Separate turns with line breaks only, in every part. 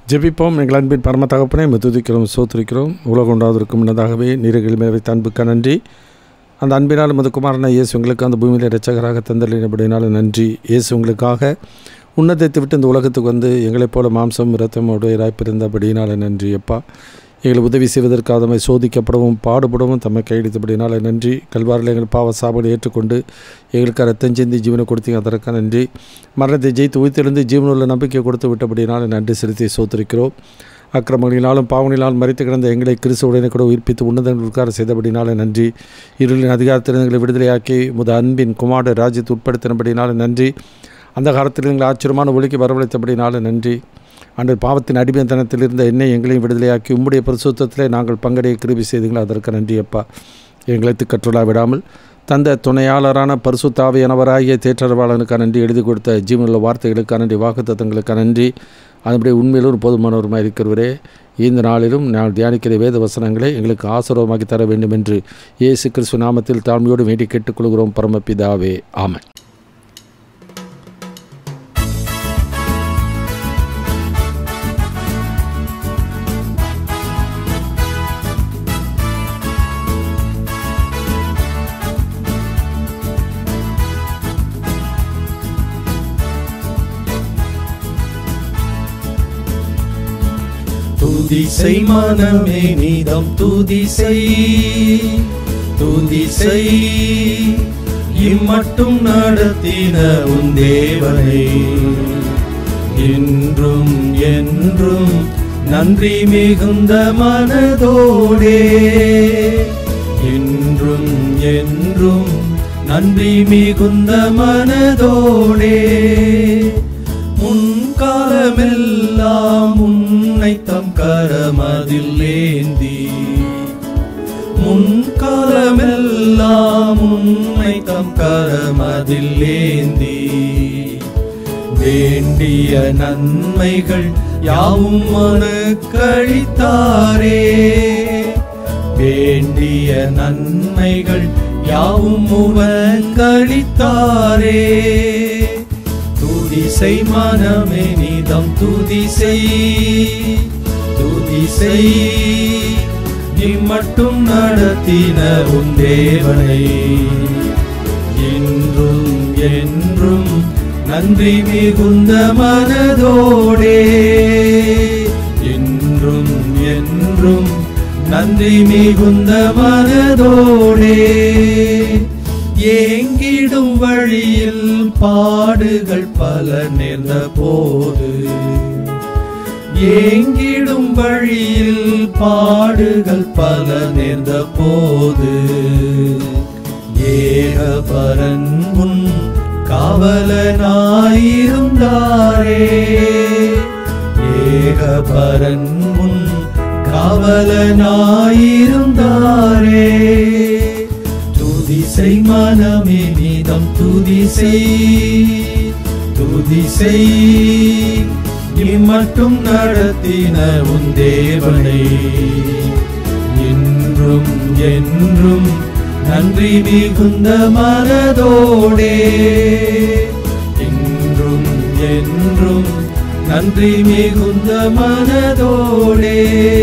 ஜெபிப்போம். எங்கள் அன்பின் பரம தகப்பனே, துதிக்கிறோம், சோத்திரிக்கிறோம். உலகம் உண்டாவதற்கு முன்னதாகவே நீர்கள் மேலே வைத்த அன்புக்கு நன்றி. அந்த அன்பினால் மது குமாரனை இயேசு உங்களுக்கு அந்த பூமியில் இரட்சகராக தந்தலினபடினாலும் நன்றி. இயேசு உங்களுக்காக உன்னதத்தை விட்டு இந்த உலகத்துக்கு வந்து எங்களைப் போல மாம்சம் இரத்தம் உடையராய் பிறந்தபடினால நன்றி. அப்பா, எங்களை உதவி செய்வதற்காக தம்மை சோதிக்கப்படவும் பாடுபடவும் தம்மை கையெழுத்தபடினால நன்றி. கல்வாரில் எங்கள் பாவ சாபங்களை ஏற்றுக்கொண்டு எங்களுக்கு ரத்தம் சிந்தி ஜீவனை கொடுத்தீங்க, அதற்காக நன்றி. மரணத்தை ஜெயித்து உயிர்த்தெழுந்து ஜீவனுள்ள நம்பிக்கை கொடுத்து விட்டபடினால நன்றி செலுத்தி சோத்திருக்கிறோம். அக்கிரமங்களினாலும் பாவங்களினாலும் மறித்து கிடந்த எங்களை கிறிஸ்துவுடனே கூட உயிர்ப்பித்து உன்னதங்களுக்காக செய்தபடினால நன்றி. இருளின் அதிகாரத்தில் எங்களை விடுதலையாக்கி முத அன்பின் குமார ராஜ்யத்தை உட்படுத்தினபடினால நன்றி. அந்த காலத்தில் எங்களை ஆச்சரியமான ஒளிக்கு வரவழைத்தபடினால நன்றி. அன்று பாவத்தின் அடிமைத்தனத்தில் இருந்த என்னை எங்களையும் விடுதலையாக்கி உம்முடைய பரிசுத்தத்திலே நாங்கள் பங்கடைய கிருபை செய்தீங்களோ அதற்கு நன்றி. அப்பா, எங்களை கற்றுலா விடாமல் தந்த துணையாளரான பரிசுத்தாவியானவராகிய தேற்றரவாளனுக்கு நன்றி. எழுதி கொடுத்த ஜீவனுள்ள வார்த்தைகளுக்கு நன்றி, வாக்குத்தத்தங்களுக்கு நன்றி. அதனுடைய உண்மையிலும் போதுமானவருமாக இருக்கிறவரே, இந்த நாளிலும் நாங்கள் தியானிக்கிற வேத வசனங்களை எங்களுக்கு ஆசீர்வாதமாக்கி தர வேண்டும் என்று இயேசு கிறிஸ்து நாமத்தில் தாழ்மையோடு வேண்டி கேட்டுக்கொள்கிறோம் பரமபிதாவே, ஆமென்.
துதிசை மனமே நீதம் துதிசை துதிசை, இம்மட்டும் நடத்தின உன் தேவனை என்றும் என்றும் நன்றி மிகுந்த மனதோடே, என்றும் என்றும் நன்றி மிகுந்த மனதோடே. முன்காலமெல்லாம் உன்னை தம் கரமதில் ஏந்தி, முன்காலமெல்லாம் உன்னை தம் கரமதில் ஏந்தி, வேண்டிய நன்மைகள் யாவும் உனக்களித்தாரே, வேண்டிய நன்மைகள் யாவும் உனக்களித்தாரே. துதிசை மனமே நீதம் துதிசை துதிசை, இம்மட்டும் நடத்தின உன் தேவனை என்றும் என்றும் நன்றி மிகுந்த மனதோடே, என்றும் என்றும் நன்றி மிகுந்த மனதோடே. ஏங்கிடும் வழியில் பாடுகள் பல நேர்ந்த போது, ஏங்கிடும் வழியில் பாடுகள் பல நேர்ந்த போது, ஏகபரன் உன் காவலனாயிருந்தாரே, ஏகபரன் உன் காவலனாயிருந்தாரே. துதிசை மனமே நீதம் துதிசை துதிசை, இம்மட்டும் நடத்தின உன் தேவனை என்றும் என்றும் நன்றி மிகுந்த மனதோடே, என்றும் என்றும் நன்றி மிகுந்த மனதோடே.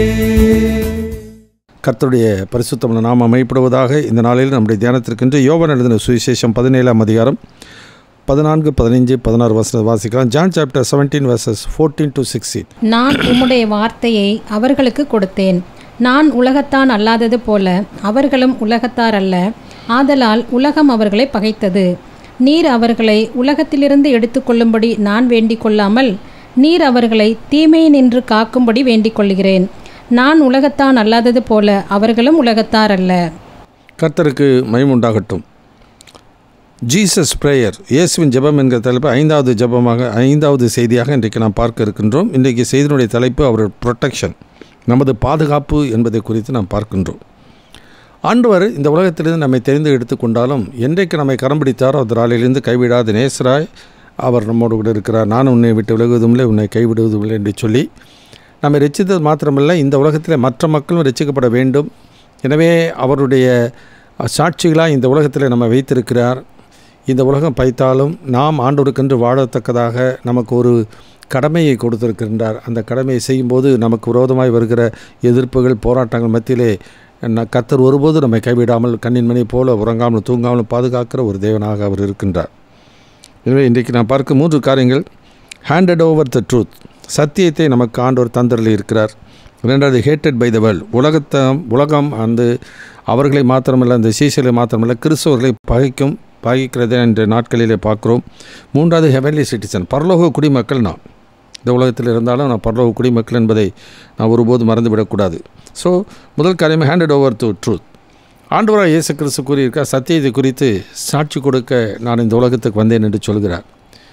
கர்த்தருடைய பரிசுத்தமான நாமம் அமைப்படுவதாக. இந்த நாளில் நம்முடைய தியானத்திற்கென்று யோவான் எழுதின சுவிசேஷம் 17ஆம் அதிகாரம் 14, 15, 16 வசனம் வாசிக்கலாம். John chapter 17 verses 14 to 16.
நான் உம்முடைய வார்த்தையை அவர்களுக்கு கொடுத்தேன், நான் உலகத்தான் அல்லாதது போல அவர்களும் உலகத்தார் அல்ல, ஆதலால் உலகம் அவர்களை பகைத்தது. நீர் அவர்களை உலகத்திலிருந்து எடுத்துக்கொள்ளும்படி நான் வேண்டிக் கொள்ளாமல், நீர் அவர்களை தீமையினின்று காக்கும்படி வேண்டிக் கொள்கிறேன். நான் உலகத்தான் அல்லாதது போல அவர்களும் உலகத்தார் அல்ல.
கர்த்தருக்கு மகிமை உண்டாகட்டும். ஜீசஸ் பிரேயர், இயேசுவின் ஜெபம் என்கிற தலைப்பு 5வது ஜெபமாக 5வது செய்தியாக இன்றைக்கு நாம் பார்க்க இருக்கின்றோம். இன்றைக்கு செய்தியினுடைய தலைப்பு அவர் ப்ரொடெக்ஷன், நமது பாதுகாப்பு என்பதை குறித்து நாம் பார்க்கின்றோம். ஆண்டவர் இந்த உலகத்திலிருந்து நம்மை தெரிந்து எடுத்துக்கொண்டாலும் என்றைக்கு நம்மை கரம் பிடித்தாரோ அதனாலிருந்து கைவிடாத நேசராய் அவர் நம்மோடு கூட இருக்கிறார். நான் உன்னை விட்டு விலகுவதுமில்லை, உன்னை கைவிடுவதுமில்லை என்று சொல்லி நம்மை ரட்சித்தது மாத்திரமல்ல, இந்த உலகத்தில் மற்ற மக்களும் ரட்சிக்கப்பட வேண்டும். எனவே அவருடைய சாட்சிகளாக இந்த உலகத்தில் நம்ம வைத்திருக்கிறார். இந்த உலகம் பைத்தாலும் நாம் ஆண்டவருக்கென்று வாழத்தக்கதாக நமக்கு ஒரு கடமையை கொடுத்திருக்கின்றார். அந்த கடமையை செய்யும்போது நமக்கு விரோதமாய் வருகிற எதிர்ப்புகள், போராட்டங்கள் மத்தியிலே கர்த்தர் ஒருபோது நம்மை கைவிடாமல் கண்ணின் மணி போல உறங்காமல் தூங்காமல் பாதுகாக்கிற ஒரு தேவனாக அவர் இருக்கின்றார். எனவே இன்றைக்கு நான் பார்க்க 3 காரியங்கள். ஹேண்டட் ஓவர் த ட்ரூத், சத்தியத்தை நமக்கு ஆண்டவர் தந்தரில் இருக்கிறார். 2வது ஹேட்டட் பை த வேர்ல்ட், உலகம் அந்த அவர்களை மாத்திரமல்ல, அந்த சீசர்களை மாத்திரமல்ல, கிறிஸ்தவர்களை பகைக்கிறதே என்ற நாட்களிலே பார்க்குறோம். 3வது ஹெவன்லி சிட்டிசன், பரலோக குடிமக்கள். நாம் இந்த உலகத்தில் இருந்தாலும் நான் பரலோக குடிமக்கள் என்பதை நான் ஒருபோது மறந்துவிடக்கூடாது. ஸோ முதல் காரியமே ஹேண்டட் ஓவர் டு ட்ரூத். ஆண்டவராக இயேசு கிறிஸ்து கூறியிருக்கார், சத்தியத்தை குறித்து சாட்சி கொடுக்க நான் இந்த உலகத்துக்கு வந்தேன் என்று சொல்கிறார்.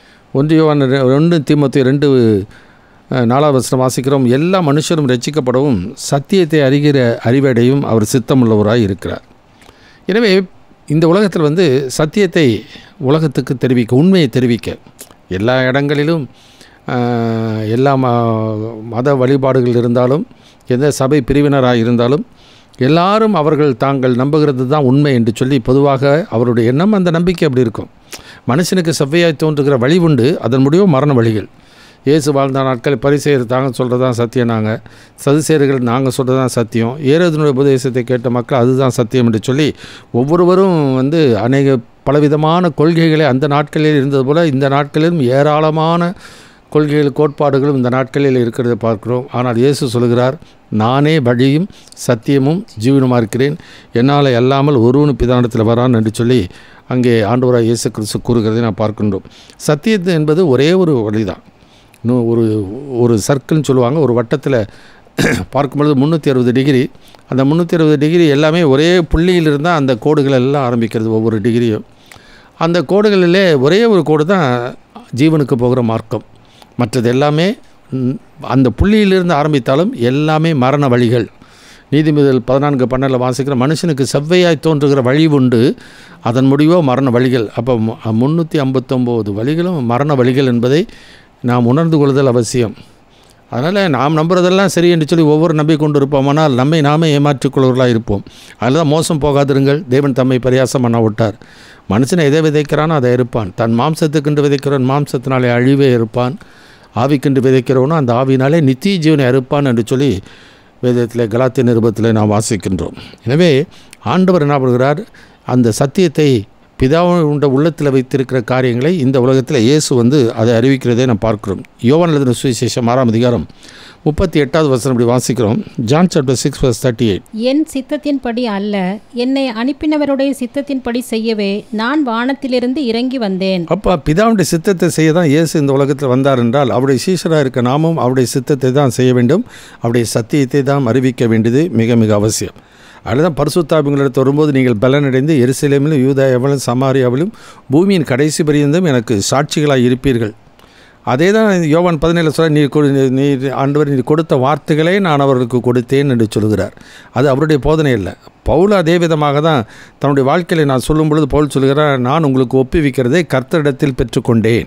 1 தீமோத்தேயு 2:4 வாசிக்கிறோம். எல்லா மனுஷரும் ரட்சிக்கப்படவும் சத்தியத்தை அறிகிற அறிவடையும் அவர் சித்தமுள்ளவராய் இருக்கிறார். எனவே இந்த உலகத்தில் சத்தியத்தை உலகத்துக்கு தெரிவிக்க, உண்மையை தெரிவிக்க, எல்லா இடங்களிலும் எல்லா மத வழிபாடுகள் இருந்தாலும், எந்த சபை பிரிவினராக இருந்தாலும் எல்லாரும் அவர்கள் தாங்கள் நம்புகிறது தான் உண்மை என்று சொல்லி பொதுவாக அவருடைய எண்ணம், அந்த நம்பிக்கை அப்படி இருக்கும். மனுஷனுக்கு செவ்வையாய் தோன்றுகிற வழி உண்டு, அதன் முடிவு மரண வழிகள். இயேசு வாழ்ந்த நாட்கள் பரிசேயர் தாங்க சொல்கிறது தான் சத்தியம், நாங்கள் சதுசேயர்கள் நாங்கள் சொல்கிறது தான் சத்தியம், ஏரோதினுடைய உபதேசத்தை கேட்ட மக்கள் அதுதான் சத்தியம் என்று சொல்லி ஒவ்வொருவரும் அநேக பலவிதமான கொள்கைகளை அந்த நாட்களில் இருந்தது போல் இந்த நாட்களிலும் ஏராளமான கொள்கைகள், கோட்பாடுகளும் இந்த நாட்களில் இருக்கிறத பார்க்கிறோம். ஆனால் இயேசு சொல்கிறார், நானே வழியும் சத்தியமும் ஜீவனுமாக இருக்கிறேன், என்னால் அல்லாமல் ஒருவனும் பிதானத்தில் வரான் என்று சொல்லி அங்கே ஆண்டவராக இயேசு கிறிஸ்து கூறுகிறதை நான் பார்க்கின்றோம். சத்தியத்து என்பது ஒரே ஒரு வழி தான். இன்னும் ஒரு சர்க்கிள்னு சொல்லுவாங்க, ஒரு வட்டத்தில் பார்க்கும்பொழுது 360 டிகிரி. அந்த 360 டிகிரி எல்லாமே ஒரே புள்ளியில் இருந்தால் அந்த கோடுகள் எல்லாம் ஆரம்பிக்கிறது. ஒவ்வொரு டிகிரியும் அந்த கோடுகளிலே ஒரே ஒரு கோடு தான் ஜீவனுக்கு போகிற மார்க்கம். மற்றது எல்லாமே அந்த புள்ளியிலிருந்து ஆரம்பித்தாலும் எல்லாமே மரண வழிகள். நீதிமொழிகள் 14:12 வாசிக்கிற, மனுஷனுக்கு செவ்வையாய் தோன்றுகிற வழி உண்டு, அதன் முடிவோ மரண வழிகள். அப்போ 359 வழிகளும் மரண வழிகள் என்பதை நாம் உணர்ந்து கொள்ளுதல் அவசியம். அதனால் நாம் நம்புறதெல்லாம் சரி என்று சொல்லி ஒவ்வொரு நம்பி கொண்டு இருப்போமானால் நம்மை நாமே ஏமாற்றிக்கொள்வர்களாக இருப்போம். அதில் தான் மோசம் போகாதிருங்கள், தேவன் தம்மை பரியாசம் பண்ண விட்டார். மனுஷனை எதை விதைக்கிறானோ அதை இருப்பான். தன் மாம்சத்துக்கென்று விதைக்கிறவன் மாம்சத்தினாலே அழிவே இருப்பான், ஆவிக்கென்று விதைக்கிறவனோ அந்த ஆவினாலே நித்திய ஜீவனை அறுப்பான் என்று சொல்லி வேதத்தில் கலாத்திய நிருபத்தில் நாம் வாசிக்கின்றோம். எனவே ஆண்டவர் என்ன பண்ணுகிறார், அந்த சத்தியத்தை பிதாவுடைய உள்ளத்தில் வைத்திருக்கிற காரியங்களை இந்த உலகத்தில் இயேசு அதை அறிவிக்கிறதே நாம் பார்க்கிறோம். யோவான் எழுதின சுவிசேஷம் 6:38 இப்படி வாசிக்கிறோம். John chapter 6:38.
என் சித்தத்தின்படி அல்ல, என்னை அனுப்பினவருடைய சித்தத்தின்படி செய்யவே நான் வானத்திலிருந்து இறங்கி வந்தேன்.
அப்போ பிதாவுடைய சித்தத்தை செய்ய தான் இயேசு இந்த உலகத்தில் வந்தார் என்றால், அவருடைய சீஷராக இருக்க நாமும் அவருடைய சித்தத்தை தான் செய்ய வேண்டும், அவருடைய சத்தியத்தை தான் அறிவிக்க வேண்டியது மிக மிக அவசியம். அதுதான் பரிசுத்தாவிகளிடத்து வரும்போது நீங்கள் பலனடைந்து எருசலேமிலும் யூதாயாவிலும் சமாரியாவிலும் பூமியின் கடைசி பரியந்தம் எனக்கு சாட்சிகளாக இருப்பீர்கள். அதே தான் யோவான் 17 சொல்ல, நீர் ஆண்டவர் நீர் கொடுத்த வார்த்தைகளை நான் அவர்களுக்கு கொடுத்தேன் என்று சொல்கிறார். அது அவருடைய போதனை இல்லை. பவுல் அதே விதமாக தான் தன்னுடைய வாழ்க்கையில் நான் சொல்லும் பொழுது பவுல் சொல்கிறார், நான் உங்களுக்கு ஒப்புவிக்கிறதை கர்த்தரிடத்தில் பெற்றுக்கொண்டேன்.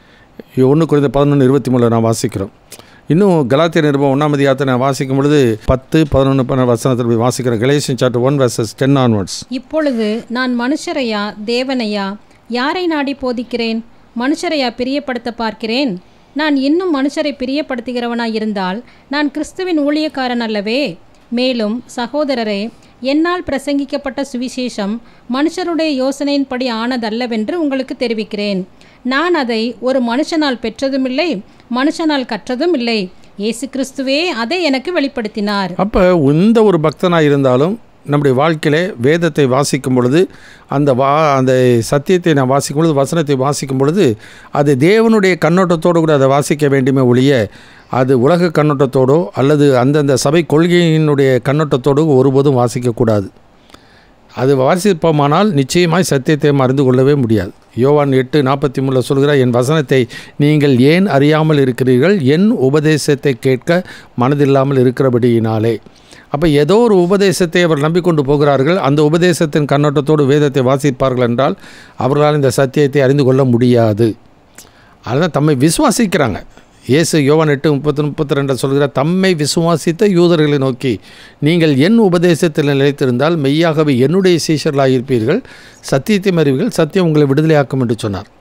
1 Corinthians 11:23 நான் வாசிக்கிறோம். இன்னும் கலாத்திய நிருபம் 1ஆம் அதிகாரத்தை நான் வாசிக்கும் பொழுது 10, 11, 12 வாசிக்கிறேன். Galatian chapter 1 verses 10 onwards.
இப்பொழுது நான் மனுஷரையா தேவனையா யாரை நாடி போதிக்கிறேன்? மனுஷரையா பிரியப்படுத்த பார்க்கிறேன்? நான் இன்னும் மனுஷரை பிரியப்படுத்துகிறவனாய் இருந்தால் நான் கிறிஸ்துவின் ஊழியக்காரன் அல்லவே. மேலும் சகோதரரே, என்னால் பிரசங்கிக்கப்பட்ட சுவிசேஷம் மனுஷருடைய யோசனையின்படி ஆனதல்லவென்று உங்களுக்கு தெரிவிக்கிறேன். நான் அதை ஒரு மனுஷனால் பெற்றதும் இல்லை, மனுஷனால் கற்றதும் இல்லை. இயேசு கிறிஸ்துவே அதை எனக்கு வெளிப்படுத்தினார்.
அப்போ இந்த ஒரு பக்தனாக இருந்தாலும் நம்முடைய வாழ்க்கையிலே வேதத்தை வாசிக்கும் பொழுது அந்த சத்தியத்தை நான் வாசிக்கும் பொழுது, வசனத்தை வாசிக்கும் பொழுது அது தேவனுடைய கண்ணோட்டத்தோடு கூட அதை வாசிக்க வேண்டுமே ஒழிய அது உலக கண்ணோட்டத்தோடோ அல்லது அந்தந்த சபை கொள்கையினுடைய கண்ணோட்டத்தோடு ஒருபோதும் வாசிக்கக்கூடாது. அது வாசிப்போமானால் நிச்சயமாய் சத்தியத்தை அறிந்து கொள்ளவே முடியாது. யோவான் 8:43 சொல்கிறார், என் வசனத்தை நீங்கள் ஏன் அறியாமல் இருக்கிறீர்கள், என் உபதேசத்தை கேட்க மனதில்லாமல் இருக்கிறபடியினாலே. அப்போ ஏதோ ஒரு உபதேசத்தை அவர் நம்பிக்கொண்டு போகிறார்கள். அந்த உபதேசத்தின் கண்ணோட்டத்தோடு வேதத்தை வாசிப்பார்கள் என்றால் அவர்களால் இந்த சத்தியத்தை அறிந்து கொள்ள முடியாது. அதுதான் தம்மை விசுவாசிக்கிறாங்க. இயேசு யோவான் 8:32 சொல்கிறார், தம்மை விசுவாசித்த யூதர்களை நோக்கி நீங்கள் என் உபதேசத்தில் நிலைத்திருந்தால் மெய்யாகவே என்னுடைய சீஷர்களாக இருப்பீர்கள், சத்தியத்தை அறிவீர்கள், சத்தியம் உங்களை விடுதலையாக்கும் என்று சொன்னார்.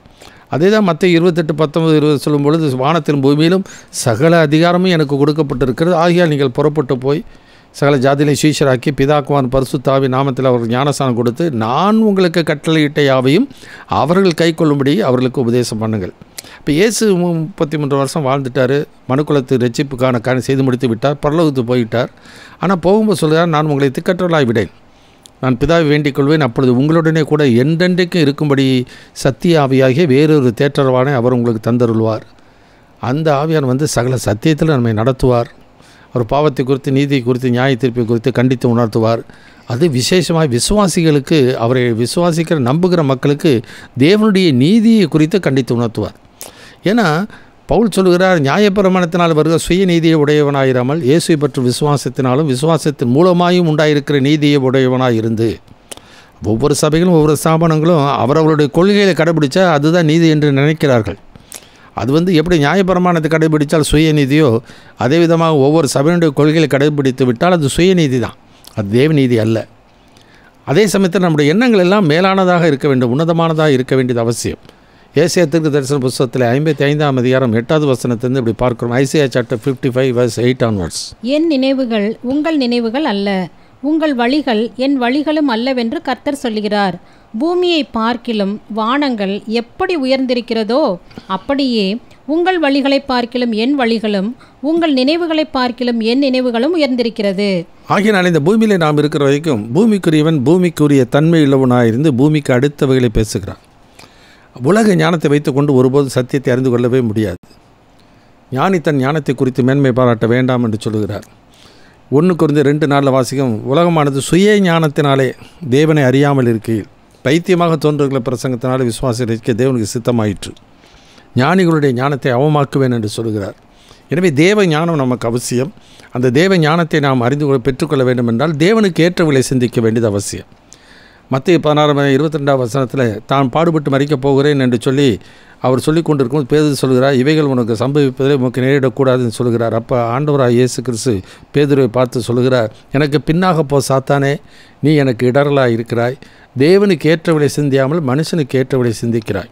அதே தான் மத்திய 28:19-20 சொல்லும் பொழுது, வானத்திலும் பூமியிலும் சகல அதிகாரமும் எனக்கு கொடுக்கப்பட்டிருக்கிறது, ஆகையால் நீங்கள் புறப்பட்டு போய் சகல ஜாதியிலே சீஷராக்கி பிதாக்குமாரன் பரிசுத்த ஆவி நாமத்தில் அவர்கள் ஞானஸ்நானம் கொடுத்து நான் உங்களுக்கு கட்டளையிட்ட யாவையும் அவர்கள் கை கொள்ளும்படி அவர்களுக்கு உபதேசம் பண்ணுங்கள். இப்போ இயேசு 33 வருஷம் வாழ்ந்துட்டார், மனுக்குலத்து ரட்சிப்புக்கான செய்து முடித்து விட்டார், பரலோகத்துக்கு போயிட்டார். ஆனால் போகும்போது சொல்கிறார், நான் உங்களை திக்கற்றவர்களாய் விடேன், நான் பிதாவை வேண்டிக் கொள்வேன், அப்பொழுது உங்களுடனே கூட என்றென்றைக்கும் இருக்கும்படி சத்திய ஆவியாகிய வேறொரு தேற்றரவானை அவர் உங்களுக்கு தந்தருள்வார். அந்த ஆவியான் வந்து சகல சத்தியத்தில் நம்மை நடத்துவார். அவர் பாவத்தை குறித்து, நீதியை குறித்து, நியாய தீர்ப்பை குறித்து கண்டித்து உணர்த்துவார். அது விசேஷமாக விசுவாசிகளுக்கு, அவரை விசுவாசிக்கிற நம்புகிற மக்களுக்கு தேவனுடைய நீதியை குறித்து கண்டித்து உணர்த்துவார். ஏன்னா பவுல் சொல்கிறார், நியாயப்பிரமாணத்தினால் வருகிற சுய நீதியை உடையவனாயிராமல் இயேசுவை பற்றி விசுவாசத்தினாலும் விசுவாசத்தின் மூலமாயும் உண்டாயிருக்கிற நீதியை உடையவனாயிருந்து. ஒவ்வொரு சபைகளும் ஒவ்வொரு ஸ்தாபனங்களும் அவரவருடைய கொள்கைகளை கடைபிடித்தா அதுதான் நீதி என்று நினைக்கிறார்கள். அது வந்து எப்படி நியாயப்பிரமாணத்தை கடைபிடித்தால் சுயநீதியோ, அதே விதமாக ஒவ்வொரு சபையினுடைய கொள்கைகளை கடைபிடித்து விட்டால் அது சுயநீதி தான், அது தேவநீதி அல்ல. அதே சமயத்தில் நம்முடைய எண்ணங்கள் எல்லாம் மேலானதாக இருக்க வேண்டும், உன்னதமானதாக இருக்க வேண்டியது அவசியம். ஏசாயா தீர்க்கதரிசன புத்தகத்தில் 55ஆம் அதிகாரம் 8வது வசனத்திலிருந்து இப்படி பார்க்கிறோம். Isaiah chapter 55 verse 8 onwards.
என் நினைவுகள் உங்கள் நினைவுகள் அல்ல, உங்கள் வழிகள் என் வழிகளும் அல்லவென்று கர்த்தர் சொல்லுகிறார். பூமியை பார்க்கிலும் வானங்கள் எப்படி உயர்ந்திருக்கிறதோ அப்படியே உங்கள் வழிகளை பார்க்கிலும் என் வழிகளும், உங்கள் நினைவுகளை பார்க்கிலும் என் நினைவுகளும் உயர்ந்திருக்கிறது.
ஆகினால் இந்த பூமியிலே நாம் இருக்கிற வரைக்கும் பூமிக்குரியவன் பூமிக்குரிய தன்மை உள்ளவனாயிருந்து பூமிக்கு அடுத்தவைகளை பேசுகிறான். உலக ஞானத்தை வைத்துக்கொண்டு ஒருபோது சத்தியத்தை அறிந்து கொள்ளவே முடியாது. ஞானி தன் ஞானத்தை குறித்து மேன்மை பாராட்ட வேண்டாம் என்று சொல்லுகிறார். 1 Corinthians 2:4 வாசிக்கும், உலகமானது சுய ஞானத்தினாலே தேவனை அறியாமல் இருக்கையில் பைத்தியமாக தோன்றுகிற பிரசங்கத்தினாலே விசுவாசம் இருக்க தேவனுக்கு சித்தமாயிற்று. ஞானிகளுடைய ஞானத்தை அவமாக்குவேன் என்று சொல்கிறார். எனவே தேவ ஞானம் நமக்கு அவசியம். அந்த தேவ ஞானத்தை நாம் அறிந்து பெற்றுக்கொள்ள வேண்டும் என்றால் தேவனுக்கு ஏற்றவர்களை சிந்திக்க வேண்டியது அவசியம். மத்திய 16:22 வசனத்தில் தான் பாடுபட்டு மறிக்கப் போகிறேன் என்று சொல்லி அவர் சொல்லி கொண்டிருக்கும் பேதுரு சொல்கிறார், இவைகள் உனக்கு சம்பவிப்பதிலே உனக்கு நேரிடக்கூடாதுன்னு சொல்கிறார். அப்போ ஆண்டவராக இயேசு கிறிஸ்து பேதுருவை பார்த்து சொல்கிறார், எனக்கு பின்னாக போ சாத்தானே, நீ எனக்கு இடரலாக இருக்கிறாய், தேவனுக்கு ஏற்றவளை சிந்தியாமல் மனுஷனுக்கு ஏற்றவளை சிந்திக்கிறாய்.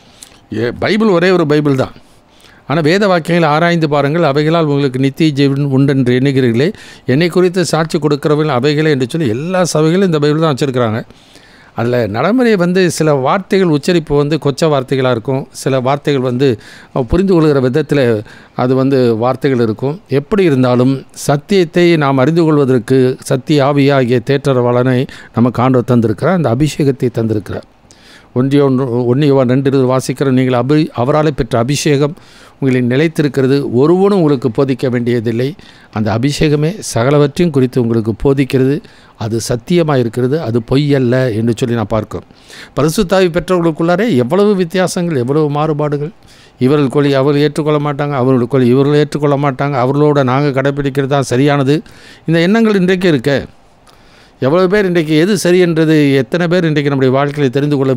பைபிள் ஒரே ஒரு பைபிள் தான், ஆனால் வேத வாக்கியங்களை ஆராய்ந்து பாருங்கள், அவைகளால் உங்களுக்கு நித்திய ஜீவன் உண்டென்று எண்ணுகிறீர்களே, என்னை குறித்து சாட்சி கொடுக்கிறவர்கள் அவைகளே என்று சொல்லி எல்லா சபைகளும் இந்த பைபிள் தான் வச்சுருக்கிறாங்க. அதில் நடைமுறை வந்து சில வார்த்தைகள் உச்சரிப்பு வந்து கொச்ச வார்த்தைகளாக இருக்கும், சில வார்த்தைகள் வந்து புரிந்து கொள்கிற விதத்தில் அது வந்து வார்த்தைகள் இருக்கும். எப்படி இருந்தாலும் சத்தியத்தை நாம் அறிந்து கொள்வதற்கு சத்திய ஆவியாகிய தேற்றரவாளனை நமக்கு ஆண்டவர் தந்திருக்கிறார், அந்த அபிஷேகத்தை தந்திருக்கிறார். 1 யோவான் 2 வாசிக்கிற, நீங்கள் அவராலே பெற்ற அபிஷேகம் உங்களின் நிலைத்திருக்கிறது, ஒருவனும் உங்களுக்கு போதிக்க வேண்டியதில்லை. அந்த அபிஷேகமே சகலவற்றையும் குறித்து உங்களுக்கு போதிக்கிறது, அது சத்தியமாக இருக்கிறது, அது பொய்யல்ல என்று சொல்லி நான் பார்க்கிறோம். பரிசுத்த ஆவி பெற்றவர்களுக்குள்ளாரே எவ்வளவு வித்தியாசங்கள், எவ்வளவு மாறுபாடுகள். இவர்கள் கொள்ளி அவர்கள் ஏற்றுக்கொள்ள மாட்டாங்க, அவர்கள் கொள்ளி இவர்கள் ஏற்றுக்கொள்ள மாட்டாங்க, அவர்களோட நாங்கள் கடைப்பிடிக்கிறது தான் சரியானது. இந்த எண்ணங்கள் இன்றைக்கு இருக்க எவ்வளோ பேர் இன்றைக்கு எது சரி என்றது எத்தனை பேர் இன்றைக்கு நம்முடைய வாழ்க்கையை தெரிந்து கொள்ள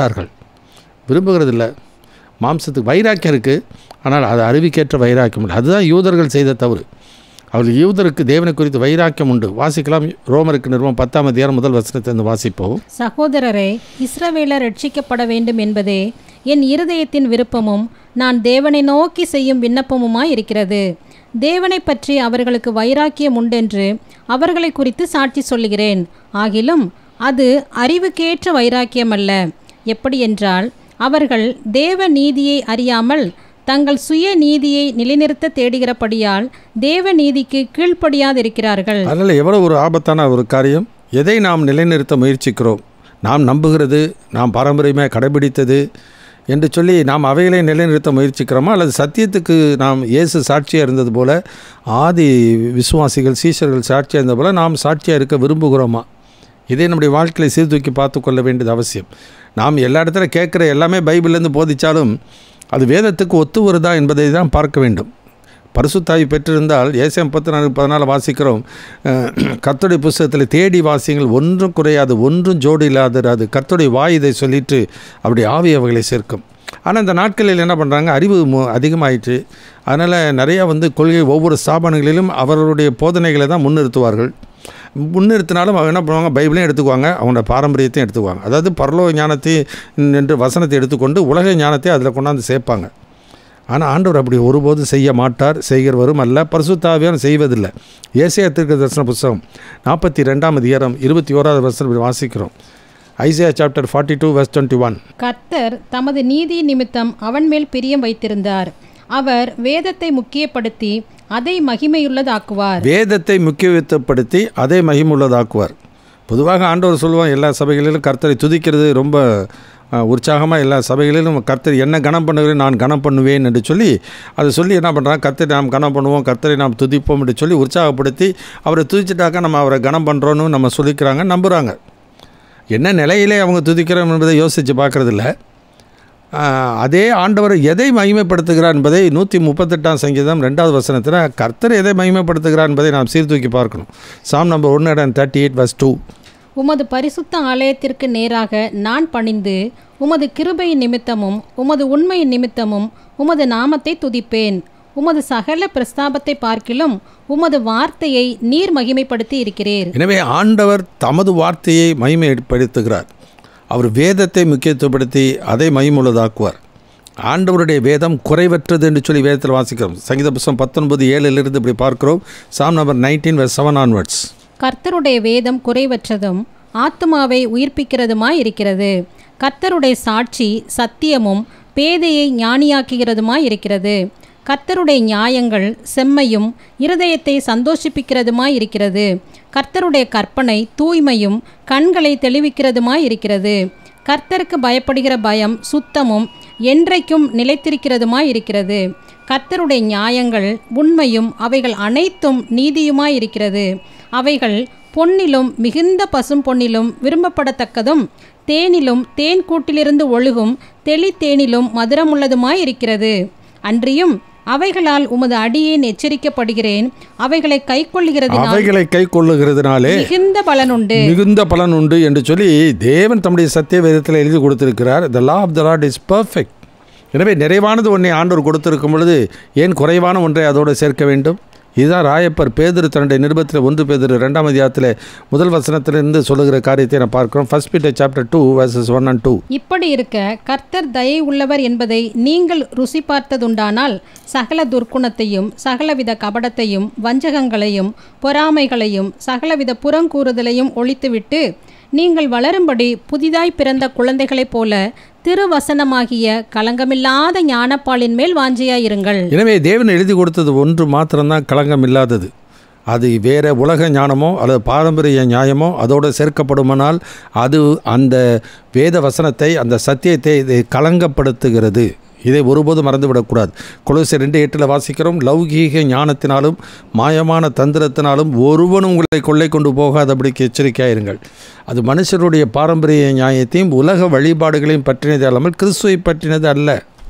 விரும்புகிறதில்ல. மாம்சத்துக்கு வைராக்கியம் இருக்குது, ஆனால் அது அறிவிக்கேற்ற வைராக்கியம் இல்லை. அதுதான் யூதர்கள் செய்த தவறு. அவர்கள் யூதருக்கு தேவனை குறித்து வைராக்கியம் உண்டு. வாசிக்கலாம், ரோமருக்கு நிறுவனம் 10ஆம் அதிகாரம் 1 வசனத்திலிருந்து வாசிப்போம்.
சகோதரரே, இஸ்ரவேலர் ரட்சிக்கப்பட வேண்டும் என்பதே என் இருதயத்தின் விருப்பமும் நான் தேவனை நோக்கி செய்யும் விண்ணப்பமுமாய் இருக்கிறது. தேவனை பற்றி அவர்களுக்கு வைராக்கியம் உண்டென்று அவர்களை குறித்து சாட்சி சொல்லுகிறேன். ஆகிலும் அது அறிவுக்கேற்ற வைராக்கியம் அல்ல. எப்படி என்றால், அவர்கள் தேவ நீதியை அறியாமல் தங்கள் சுய நீதியை நிலைநிறுத்த தேடுகிறபடியால் தேவ நீதிக்கு கீழ்ப்படியாதிருக்கிறார்கள்.
அதனால் எவ்வளோ ஒரு ஆபத்தான ஒரு காரியம். எதை நாம் நிலைநிறுத்த முயற்சிக்கிறோம், நாம் நம்புகிறது, நாம் பாரம்பரியமாக கடைபிடித்தது என்று சொல்லி நாம் அவைகளை நிலைநிறுத்த முயற்சிக்கிறோமா, அல்லது சத்தியத்துக்கு நாம் இயேசு சாட்சியாக இருந்தது போல், ஆதி விசுவாசிகள் சீஷர்கள் சாட்சியாக இருந்தது போல் நாம் சாட்சியாக இருக்க விரும்புகிறோமா? இதை நம்முடைய வாழ்க்கையை சீர்தூக்கி பார்த்து கொள்ள வேண்டியது அவசியம். நாம் எல்லா இடத்துல கேட்குற எல்லாமே பைபிள்லேருந்து போதித்தாலும் அது வேதத்துக்கு ஒத்து வருதா என்பதை தான் பார்க்க வேண்டும். பரிசுத்தாவி பெற்றிருந்தால் ஏசாயா 34:14 வாசிக்கிறோம், கர்த்தருடைய புஸ்தகத்தில் தேடி வாசியங்கள், ஒன்றும் குறையாது, ஒன்றும் ஜோடி இல்லாதது, கர்த்தருடைய வாய் இதை சொல்லிட்டு அப்படி ஆவி அவர்களை சேர்க்கும். ஆனால் இந்த நாட்களில் என்ன பண்ணுறாங்க, அறிவு அதிகமாயிற்று. அதனால் நிறையா வந்து கொள்கை ஒவ்வொரு ஸ்தாபனங்களிலும் அவர்களுடைய போதனைகளை தான் முன்னிறுத்துவார்கள். முன்னிறுத்தினாலும் அவங்க என்ன பண்ணுவாங்க, பைபிளையும் எடுத்துக்குவாங்க, அவங்களோட பாரம்பரியத்தையும் எடுத்துக்குவாங்க. அதாவது பரலோக ஞானத்தையும் என்று வசனத்தை எடுத்துக்கொண்டு உலக ஞானத்தை அதில் கொண்டாந்து சேர்ப்பாங்க. ஆனால் ஆண்டவர் அப்படி ஒருபோது செய்ய மாட்டார், செய்கிறவரும் அல்ல, பரிசுத்த ஆவியானவர் செய்வதில்லை. ஏசாயா தீர்க்கதரிசன புத்தகம் 42ஆம் அதிகாரம் 21வது வசனம் வாசிக்கிறோம். Isaiah chapter 42 verse 21.
கர்த்தர் தமது நீதி நிமித்தம் அவன் மேல் பிரியம் வைத்திருந்தார். அவர் வேதத்தை முக்கியப்படுத்தி அதை மகிமையுள்ளதாக்குவார்.
வேதத்தை முக்கியத்துவப்படுத்தி அதை மகிமையுள்ளதாக்குவார். பொதுவாக ஆண்டவர் சொல்லுவான், எல்லா சபைகளிலும் கர்த்தரை துதிக்கிறது ரொம்ப உற்சாகமாக, எல்லா சபைகளிலும் கர்த்தர் என்ன கனம் பண்ணுகிறேன் நான் கனம் பண்ணுவேன் என்று சொல்லி அதை சொல்லி என்ன பண்ணுறாங்க, கர்த்தரை நாம் கனம் பண்ணுவோம், கர்த்தரை நாம் துதிப்போம் என்று சொல்லி உற்சாகப்படுத்தி அவரை துதிச்சிட்டாக்கா நம்ம அவரை கனம் பண்ணுறோன்னு நம்ம சொல்லிக்கிறாங்க, நம்புகிறாங்க. என்ன நிலையிலே அவங்க துதிக்கிறோம் என்பதை யோசித்து பார்க்குறதில்ல. அதே ஆண்டவர் எதை மகிமைப்படுத்துகிறார் என்பதை 138ஆம் சங்கீதம் 2வது வசனத்தில் கர்த்தர் எதை மகிமைப்படுத்துகிறார் என்பதை நாம் சீர்தூக்கி பார்க்கணும். Psalm number 138 verse 2.
உமது பரிசுத்த ஆலயத்திற்கு நேராக நான் பணிந்து உமது கிருபை நிமித்தமும் உமது உண்மை நிமித்தமும் உமது நாமத்தை துதிப்பேன். உமது சகல பிரஸ்தாபத்தை பார்க்கிலும் உமது வார்த்தையை நீர் மகிமைப்படுத்தி இருக்கிறீர்.
எனவே ஆண்டவர் தமது வார்த்தையை மகிமைப்படுத்துகிறார். அவர் வேதத்தை முக்கியத்துவப்படுத்தி அதை மகிமுள்ளதாக்குவார். ஆண்டவருடைய வேதம் குறைவற்றது என்று சொல்லி வேதத்தில் வாசிக்கிறோம். சங்கீத புத்தகம் 19:7 இப்படி பார்க்கிறோம். Psalm number 19 verse 7 onwards.
கர்த்தருடைய வேதம் குறைவற்றதும் ஆத்துமாவை உயிர்ப்பிக்கிறதுமாய் இருக்கிறது. கர்த்தருடைய சாட்சி சத்தியமும் பேதையை ஞானியாக்குகிறதுமாய் இருக்கிறது. கர்த்தருடைய நியாயங்கள் செம்மையும் இருதயத்தை சந்தோஷிப்பிக்கிறதுமாய் இருக்கிறது. கர்த்தருடைய கற்பனை தூய்மையும் கண்களை தெளிவிக்கிறதுமாய் இருக்கிறது. கர்த்தருக்கு பயப்படுகிற பயம் சுத்தமும் என்றைக்கும் நிலைத்திருக்கிறதுமாய் இருக்கிறது. கர்த்தருடைய நியாயங்கள் உண்மையும் அவைகள் அனைத்தும் நீதியுமாய் இருக்கிறது. அவைகள் பொன்னிலும் மிகுந்த பசும் பொன்னிலும் விரும்பப்படத்தக்கதும் தேனிலும் தேன் கூட்டிலிருந்து ஒழுகும் தெளித்தேனிலும் மதுரமுள்ளதுமாய் இருக்கிறது. அன்றியும் அவைகளால் உமது அடியேன் எச்சரிக்கப்படுகிறேன். அவைகளை கைக்கொள்ளுகிறதுனாலே மிகுந்த பலன் உண்டு என்று சொல்லி தேவன் தம்முடைய சத்திய வேதத்தில் எழுதி கொடுத்திருக்கிறார். The law of the Lord is perfect. எனவே நிறைவானது ஒன்றை ஆண்டவர் கொடுத்திருக்கும் பொழுது ஏன் குறைவான ஒன்றை அதோடு சேர்க்க வேண்டும்? இதுதான் ராயப்பர் பேதுரு தன்னுடைய நிருபத்தில் 1 பேதுரு 2ஆம் அதிகாரத்தில் முதல் வசனத்திலிருந்து சொல்லுகிற காரியத்தை நான் பார்க்கிறோம். 1 Peter chapter 2 verses 1 and 2. இப்படி இருக்க கர்த்தர் தயை உள்ளவர் என்பதை நீங்கள் ருசி பார்த்ததுண்டானால் சகல துர்க்குணத்தையும் சகலவித கபடத்தையும் வஞ்சகங்களையும் பொறாமைகளையும் சகலவித புறங்கூறுதலையும் ஒழித்துவிட்டு நீங்கள் வளரும்படி புதிதாய் பிறந்த குழந்தைகளைப் போல திருவசனமாகிய களங்கமில்லாத ஞானப்பாலின் மேல் வாஞ்சியாயிருங்கள்.
எனவே தேவன் எழுதி கொடுத்தது ஒன்று மாத்திரம்தான் களங்கம் இல்லாதது. அது வேற உலக ஞானமோ அல்லது பாரம்பரிய நியாயமோ அதோடு சேர்க்கப்படுமானால் அது அந்த வேத வசனத்தை அந்த சத்தியத்தை இதை களங்கப்படுத்துகிறது. இதை ஒருபோதும் மறந்துவிடக்கூடாது. கொலோசியர் 2:8 வாசிக்கிறோம், லௌகீக ஞானத்தினாலும் மாயமான தந்திரத்தினாலும் ஒருவனும் உங்களை கொள்ளை கொண்டு போகாதபடிக்கு எச்சரிக்கையாயிருங்கள். அது மனுஷருடைய பாரம்பரிய நியாயத்தையும் உலக வழிபாடுகளையும் பற்றினது அல்லாமல் கிறிஸ்துவை பற்றினது அல்ல.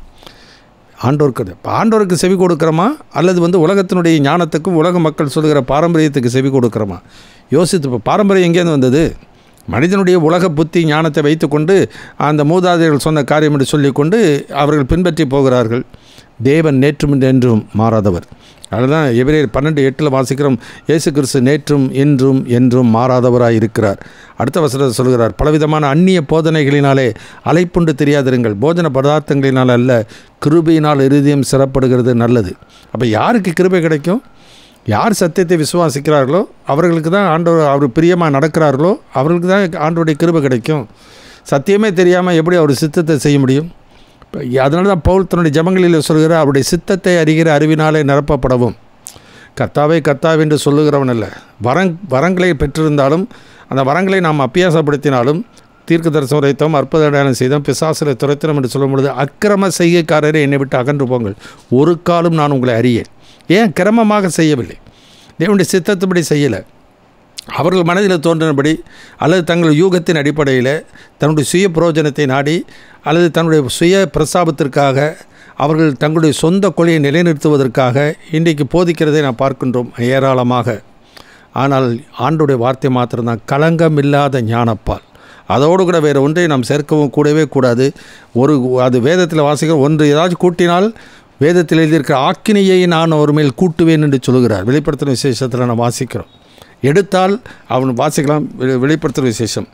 ஆண்டோருக்கு செவி கொடுக்கிறோமா அல்லது உலகத்தினுடைய ஞானத்துக்கும் உலக மக்கள் சொல்கிற பாரம்பரியத்துக்கு செவி கொடுக்கிறோமா? யோசித்து, பாரம்பரியம் எங்கேருந்து வந்தது? மனிதனுடைய உலக புத்தி ஞானத்தை வைத்துக்கொண்டு அந்த மூதாதையர்கள் சொன்ன காரியம் என்று சொல்லிக்கொண்டு அவர்கள் பின்பற்றி போகிறார்கள். தேவன் நேற்றும் என்றும் மாறாதவர். அதுதான் எபிரேயர் 12:8 வாசிக்கிறோம், இயேசு கிறிஸ்து நேற்றும் இன்றும் என்றும் மாறாதவராக இருக்கிறார். அடுத்த வசனத்தை சொல்கிறார், பலவிதமான அந்நிய போதனைகளினாலே அலைப்புண்டு தெரியாதிருங்கள், போஜன பதார்த்தங்களினால் அல்ல கிருபையினால் இருதயம் சிறப்படுகிறது நல்லது. அப்போ யாருக்கு கிருபை கிடைக்கும்? யார் சத்தியத்தை விசுவாசிக்கிறார்களோ அவர்களுக்கு தான் ஆண்டவர், அவர் பிரியமாக நடக்கிறார்களோ அவர்களுக்கு தான் ஆண்டவருடைய கிருபை கிடைக்கும். சத்தியமே தெரியாமல் எப்படி அவர் சித்தத்தை செய்ய முடியும்? அதனால தான் பவுல் தன்னுடைய ஜெபங்களில் சொல்கிறார், அவருடைய சித்தத்தை அறிகிற அறிவினாலே நிரப்பப்படவும். கர்த்தாவே கர்த்தாவே என்று சொல்லுகிறவன் அல்ல. வரங்களை பெற்றிருந்தாலும் அந்த வரங்களை நாம் அபியாசப்படுத்தினாலும் தீர்க்க தரிசனம் உரைத்தோம், அற்புத அடையாளம் செய்தோம், பிசாசுகளை துரைத்தினோம் என்று சொல்லும் பொழுது அக்கிரம செய்கைக்காரரை என்னை விட்டு அகன்று போங்கள், ஒரு காலம் நான் உங்களை அறியேன். ஏன் கிரமமாக செய்யவில்லை? தேவனுடைய சித்தத்துப்படி செய்யலை. அவர்கள் மனதில் தோன்றினபடி அல்லது தங்கள் யூகத்தின் அடிப்படையில் தன்னுடைய சுய பிரயோஜனத்தை நாடி அல்லது தன்னுடைய சுய பிரசாபத்திற்காக அவர்கள் தங்களுடைய சொந்த கொலையை நிலைநிறுத்துவதற்காக இன்றைக்கு போதிக்கிறதை நாம் பார்க்கின்றோம் ஏராளமாக. ஆனால் ஆண்டோடைய வார்த்தை மாத்திரம்தான் களங்கம் இல்லாத ஞானப்பால். அதோடு கூட வேறு ஒன்றை நாம் சேர்க்கவும் கூடவே கூடாது. அது வேதத்தில் வாசிக்கிற ஒன்று ஏதாச்சும் கூட்டினால் வேதத்தில் எழுதியிருக்கிற ஆக்கினையை நான் ஒரு மேல் கூட்டுவேன் என்று சொல்கிறார். வெளிப்படுத்தின விசேஷத்தில் நாம் வாசிக்கிறோம். எடுத்தால் அவன் வாசிக்கலாம். வெளிப்படுத்துகிற விசேஷம்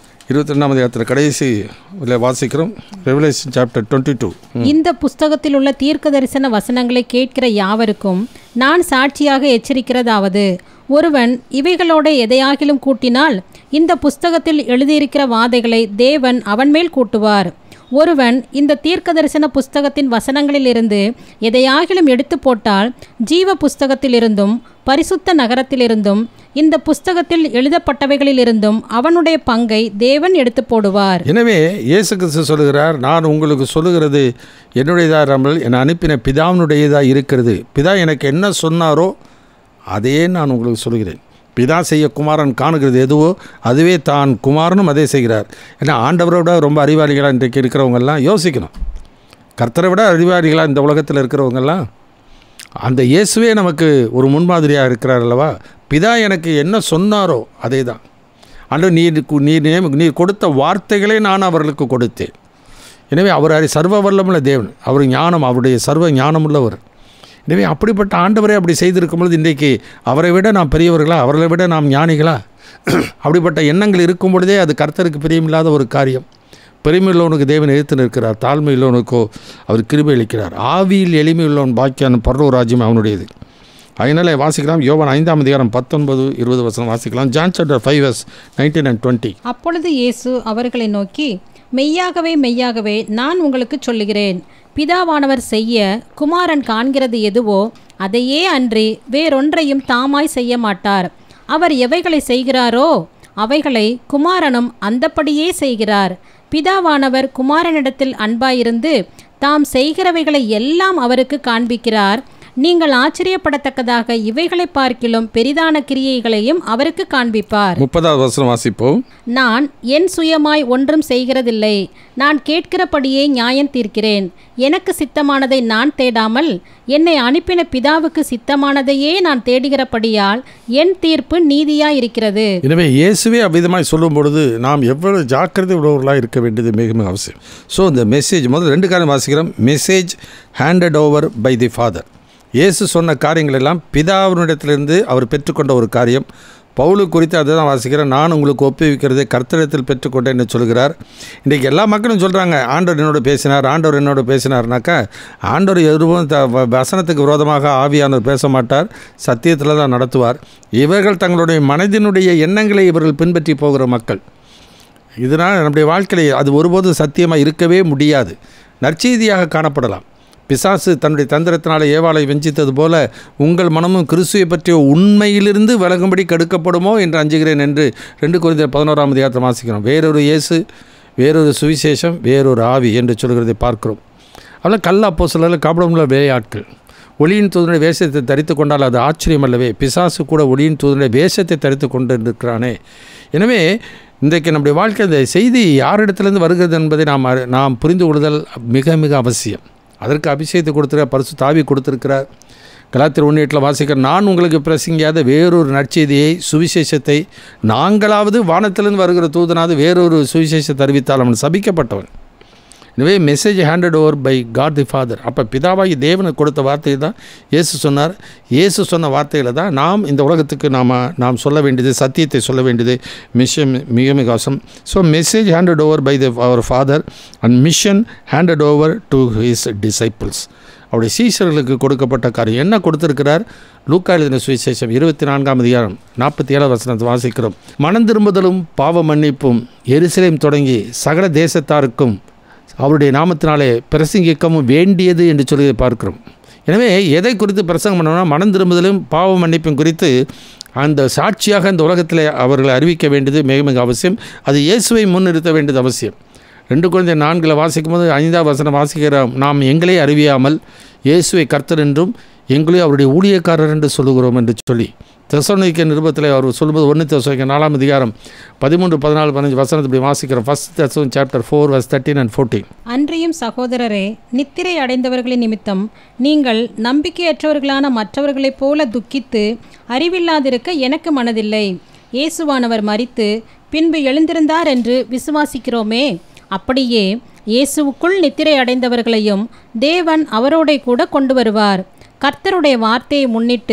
22ஆம் அதிகாரத்தில் கடைசி வாசிக்கிறோம். Revelation chapter 22.
இந்த புஸ்தகத்தில் உள்ள தீர்க்க தரிசன வசனங்களை கேட்கிற யாவருக்கும் நான் சாட்சியாக எச்சரிக்கிறதாவது, ஒருவன் இவைகளோட எதையாகிலும் கூட்டினால் இந்த புஸ்தகத்தில் எழுதியிருக்கிற வாதைகளை தேவன் அவன் மேல் கூட்டுவார். ஒருவன் இந்த தீர்க்க தரிசன புஸ்தகத்தின் வசனங்களிலிருந்து எதையாகிலும் எடுத்து போட்டால் ஜீவ புஸ்தகத்திலிருந்தும் பரிசுத்த நகரத்திலிருந்தும் இந்த புஸ்தகத்தில் எழுதப்பட்டவைகளிலிருந்தும் அவனுடைய பங்கை தேவன் எடுத்து போடுவார்.
எனவே இயேசு கிறிஸ்து சொல்லுகிறார், நான் உங்களுக்கு சொல்லுகிறது என்னுடையதாராமல் என்னை அனுப்பின பிதாவினுடையதாக இருக்கிறது. பிதா எனக்கு என்ன சொன்னாரோ அதையே நான் உங்களுக்கு சொல்கிறேன். பிதா செய்ய குமாரன் காணுகிறது எதுவோ அதுவே தான் குமாரனும் அதே செய்கிறார். ஏன்னா ஆண்டவரை விட ரொம்ப அறிவாளிகளாக இன்றைக்கு இருக்கிறவங்கெல்லாம் யோசிக்கணும். கர்த்தரை விட அறிவாளிகளாக இந்த உலகத்தில் இருக்கிறவங்கெல்லாம் அந்த இயேசுவே நமக்கு ஒரு முன்மாதிரியாக இருக்கிறார் அல்லவா. பிதா எனக்கு என்ன சொன்னாரோ அதே தான். ஆண்டவர் நீர் கொடுத்த வார்த்தைகளே நான் அவர்களுக்கு கொடுத்தேன். எனவே அவர் சர்வ வல்லமுள்ள தேவன், அவர் ஞானம், அவருடைய சர்வ ஞானமுள்ளவர். எனவே அப்படிப்பட்ட ஆண்டவரை அப்படி செய்திருக்கும் பொழுது இன்றைக்கு அவரை விட நாம் பெரியவர்களா, அவர்களை விட நாம் ஞானிகளா? அப்படிப்பட்ட எண்ணங்கள் இருக்கும் பொழுதே அது கர்த்தருக்கு பிரியமில்லாத ஒரு காரியம். பெருமையுள்ளவனுக்கு தேவன் எதிர்த்து நிற்கிறார், தாழ்மையுள்ளவனுக்கோ அவர் கிருபை அளிக்கிறார். ஆவியில் எளிமையுள்ளவன் பாக்கியான பரலோக ராஜ்யம் அவனுடையது. அதனால் வாசிக்கலாம். யோவான் 5ஆம் அதிகாரம் 19-20 வசனம் வாசிக்கலாம். John chapter 5:19 and 20.
அப்பொழுது இயேசு அவர்களை நோக்கி, மெய்யாகவே மெய்யாகவே நான் உங்களுக்கு சொல்லுகிறேன், பிதாவானவர் செய்ய குமாரன் காண்கிறது எதுவோ அதையே அன்றி வேறொன்றையும் தாமாய் செய்ய மாட்டார். அவர் எவைகளை செய்கிறாரோ அவைகளை குமாரனும் அந்தப்படியே செய்கிறார். பிதாவானவர் குமாரனிடத்தில் அன்பாயிருந்து தாம் செய்கிறவைகளை எல்லாம் அவருக்கு காண்பிக்கிறார். நீங்கள் ஆச்சரியப்படத்தக்கதாக இவைகளை பார்க்கிலும் பெரிதான கிரியைகளையும் அவருக்கு காண்பிப்பார்.
30வது வசனம் வாசிப்போம்.
நான் என் சுயமாய் ஒன்றும் செய்கிறதில்லை, நான் கேட்கிறபடியே நியாயம் தீர்க்கிறேன். எனக்கு சித்தமானதை நான் தேடாமல் என்னை அனுப்பின பிதாவுக்கு சித்தமானதையே நான் தேடுகிறபடியால் என் தீர்ப்பு நீதியாய் இருக்கிறது.
எனவே இயேசுவே அவ்விதமாய் சொல்லும் பொழுது நாம் எவ்வளவு ஜாக்கிரதை உள்ளவர்களாக இருக்க வேண்டியது மிக மிக அவசியம். ஸோ இந்த மெசேஜ் முதல் 2 காரியம் வாசிக்கிறோம். Message handed over by the Father. இயேசு சொன்ன காரியங்கள் எல்லாம் பிதாவினிடத்திலிருந்து அவர் பெற்றுக்கொண்ட ஒரு காரியம். பவுலு குறித்து அதை தான் வாசிக்கிறேன். நான் உங்களுக்கு ஒப்புவிக்கிறதை கர்த்தரிடத்தில் பெற்றுக்கொண்டேன்னு சொல்கிறார். இன்றைக்கி எல்லா மக்களும் சொல்கிறாங்க, ஆண்டவர் என்னோட பேசினார்னாக்கா ஆண்டவர் எதுவும் வசனத்துக்கு விரோதமாக ஆவியானவர் பேச மாட்டார், சத்தியத்தில் தான் நடத்துவார். இவர்கள் தங்களுடைய மனதினுடைய எண்ணங்களை இவர்கள் பின்பற்றி போகிற மக்கள். இதனால் நம்முடைய வாழ்க்கையில் அது ஒருபோதும் சத்தியமாக இருக்கவே முடியாது, நற்செய்தியாக காணப்படலாம். பிசாசு தன்னுடைய தந்திரத்தினால ஏவாளை வெஞ்சித்தது போல உங்கள் மனமும் கிறிஸ்துவை பற்றிய உண்மையிலிருந்து விலகும்படி கெடுக்கப்படுமோ என்று அஞ்சுகிறேன் என்று 2 கொரிந்தியர் 11ஆம் அதிகாரத்தை வாசிக்கிறோம். வேறொரு இயேசு, வேறொரு சுவிசேஷம், வேறொரு ஆவி என்று சொல்கிறதை பார்க்கிறோம். அதில் கள்ள அப்போஸ்தலர்கள் கபடமுள்ள வேலையாட்கள் ஒளியின் தூதனுடைய வேஷத்தை தரித்து கொண்டால் அது ஆச்சரியம் அல்லவே. பிசாசு கூட ஒளியின் தூதனுடைய வேஷத்தை தரித்து கொண்டு இருக்கிறானே. எனவே இன்றைக்கு நம்முடைய வாழ்க்கை இந்த செய்தி யாரிடத்திலிருந்து வருகிறது என்பதை நாம் புரிந்து கொள்ளுதல் மிக மிக அவசியம். அதற்கு அபிஷேகத்தை கொடுத்துருக்கார், பரிசுத்த ஆவி கொடுத்திருக்கிறார். கலாத்தியர் 1:8 வாசிக்கிற, நான் உங்களுக்கு பிரசங்கியாத வேறொரு நற்செய்தியை சுவிசேஷத்தை நாங்களாவது வானத்திலிருந்து வருகிற தூதனாவது வேறொரு சுவிசேஷத்தை அறிவித்தால் அவன் சபிக்கப்பட்டவன். எனவே message handed over by God the Father. அப்போ பிதாவாகி தேவனுக்கு கொடுத்த வார்த்தை தான் இயேசு சொன்னார். இயேசு சொன்ன வார்த்தைகளை தான் நாம் இந்த உலகத்துக்கு நாம் சொல்ல வேண்டியது, சத்தியத்தை சொல்ல வேண்டியது மிக மிக அவசியம். So message handed over by our Father and mission handed over to his disciples. அவருடைய சீஷர்களுக்கு கொடுக்கப்பட்ட காரியம் என்ன கொடுத்திருக்கிறார்? லூக்கா எழுதின சுவிசேஷம் 24ஆம் அதிகாரம் 47ஆம் வசனத்தை வாசிக்கிறோம். மனம் திரும்புதலும் பாவ மன்னிப்பும் எருசலேம் தொடங்கி சகல தேசத்தாருக்கும் அவருடைய நாமத்தினாலே பிரசங்கிக்கவும் வேண்டியது என்று சொல்லி பார்க்கிறோம். எனவே எதை குறித்து பிரசங்கம் பண்ணோம்னா மனம் திரும்புதலும் பாவ மன்னிப்பும் குறித்து அந்த சாட்சியாக இந்த உலகத்தில் அவர்களை அறிவிக்க வேண்டியது மிக மிக அவசியம். அது இயேசுவை முன்னிறுத்த வேண்டியது அவசியம். 2 கொரிந்தியர் 4 வாசிக்கும் போது 5ஆம் வசனம் வாசிக்கிறோம். நாம் எங்களே அறிவியாமல் இயேசுவை கர்த்தர் என்றும் எங்களே அவருடைய ஊழியக்காரர் என்று சொல்லுகிறோம் என்று சொல்லி தெசலோனிக்கே நிருபத்தில் அவர் சொல்லும்போது 1 தெசலோனிக்கேயர் 4ஆம் அதிகாரம் 13, 14, 15 வசனத்தை இப்படி வாசிக்கிறோம். 1 தெசலோனிக்கேயர் சாப்டர் 4 verse 13 and 14.
அன்றியும் சகோதரரே, நித்திரை அடைந்தவர்களின் நிமித்தம் நீங்கள் நம்பிக்கையற்றவர்களான மற்றவர்களைப் போல துக்கித்து அறிவில்லாதிருக்க எனக்கு மனதில்லை. இயேசுவானவர் மரித்து பின்பு எழுந்திருந்தார் என்று விசுவாசிக்கிறோமே, அப்படியே இயேசுவுக்குள் நித்திரை அடைந்தவர்களையும் தேவன் அவரோட கூட கொண்டு வருவார். கர்த்தருடைய வார்த்தையை முன்னிட்டு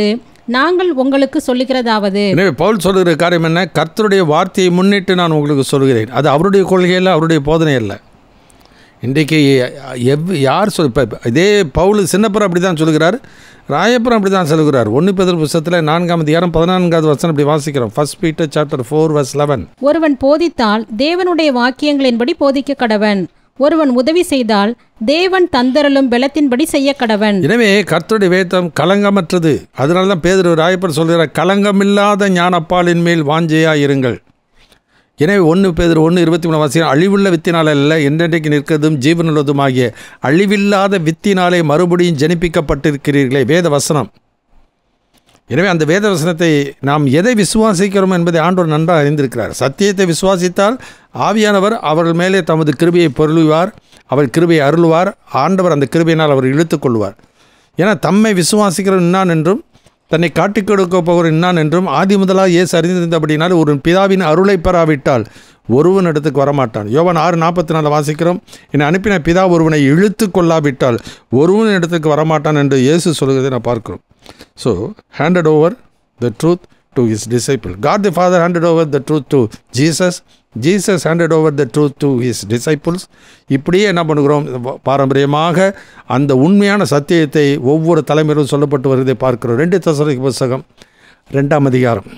நாங்கள் உங்களுக்கு சொல்லுகிறதாவது.
எனவே பவுல் சொல்லுகிற காரியம் என்ன? கர்த்தருடைய வார்த்தையை முன்னிட்டு நான் உங்களுக்கு சொல்கிறேன். அது அவருடைய கொள்கை இல்லை, அவருடைய போதனை இல்லை. இன்றைக்கு யார் இப்போ இதே பவுல் சின்னப்புறம் அப்படி தான் சொல்லுகிறார், ராயப்புறம் அப்படி தான் சொல்லுகிறார். 1 பேதுரு புத்தகத்தில் 4ஆம் அதிகாரம் 14வது வசனம் இப்படி வாசிக்கிறோம். 1 Peter chapter 4:11.
ஒருவன் போதித்தால் தேவனுடைய வாக்கியங்களின்படி போதிக்க கடவன். ஒருவன் உதவி செய்தால் தேவன் தந்தரலும் பலத்தின்படி செய்ய கடவன். எனவே
கர்த்தருடைய வேதம் கலங்கமற்றது. அதனால தான் பேதுரு ராயப்பர் சொல்கிறார், கலங்கமில்லாத ஞானப்பாலின் மேல் வாஞ்சையாயிருங்கள். எனவே 1 பேதுரு 1:23 வாசிக்கிறோம். அழிவுள்ள வித்தினால் அல்ல, என்றென்றைக்கு நிற்கிறதும் ஜீவனுள்ளதுமாகிய அழிவில்லாத வித்தினாலே மறுபடியும் ஜனிப்பிக்கப்பட்டிருக்கிறீர்களே. வேத வசனம். எனவே அந்த வேத வசனத்தை நாம் எதை விசுவாசிக்கிறோம் என்பதை ஆண்டவர் நன்றாக அறிந்திருக்கிறார். சத்தியத்தை விசுவாசித்தால் ஆவியானவர் அவர்கள் மேலே தமது கிருபையை பொருளுவார், அவர் கிருபையை அருள்வார். ஆண்டவர் அந்த கிருபையினால் அவர் இழுத்து கொள்வார். ஏன்னா தம்மை விசுவாசிக்கிற இன்னான் என்றும் தன்னை காட்டிக் கொடுக்க போகிற இன்னான் என்றும் ஆதி முதலாக இயேசு அறிந்திருந்தபடினால் ஒரு பிதாவின் அருளை பெறாவிட்டால் ஒருவன் இடத்துக்கு வரமாட்டான். யோவான் 6:44 வாசிக்கிறோம். என்னை அனுப்பின பிதா ஒருவனை இழுத்து கொள்ளாவிட்டால் ஒருவன் இடத்துக்கு வரமாட்டான் என்று இயேசு சொல்கிறதை நான் பார்க்கிறோம். So, handed over the truth to his disciple. God the Father handed over the truth to Jesus. Jesus handed over the truth to his disciples. இப்படியே என்ன பண்ணுகிறோம்? பாரம்பரியமாக அந்த உண்மையான சத்தியத்தை ஒவ்வொரு தலைமுறையும் சொல்லப்பட்டு வருவதை பார்க்கிறோம். 2 தெசலோனிக்கேயர் புத்தகம் 2ஆம் அதிகாரம்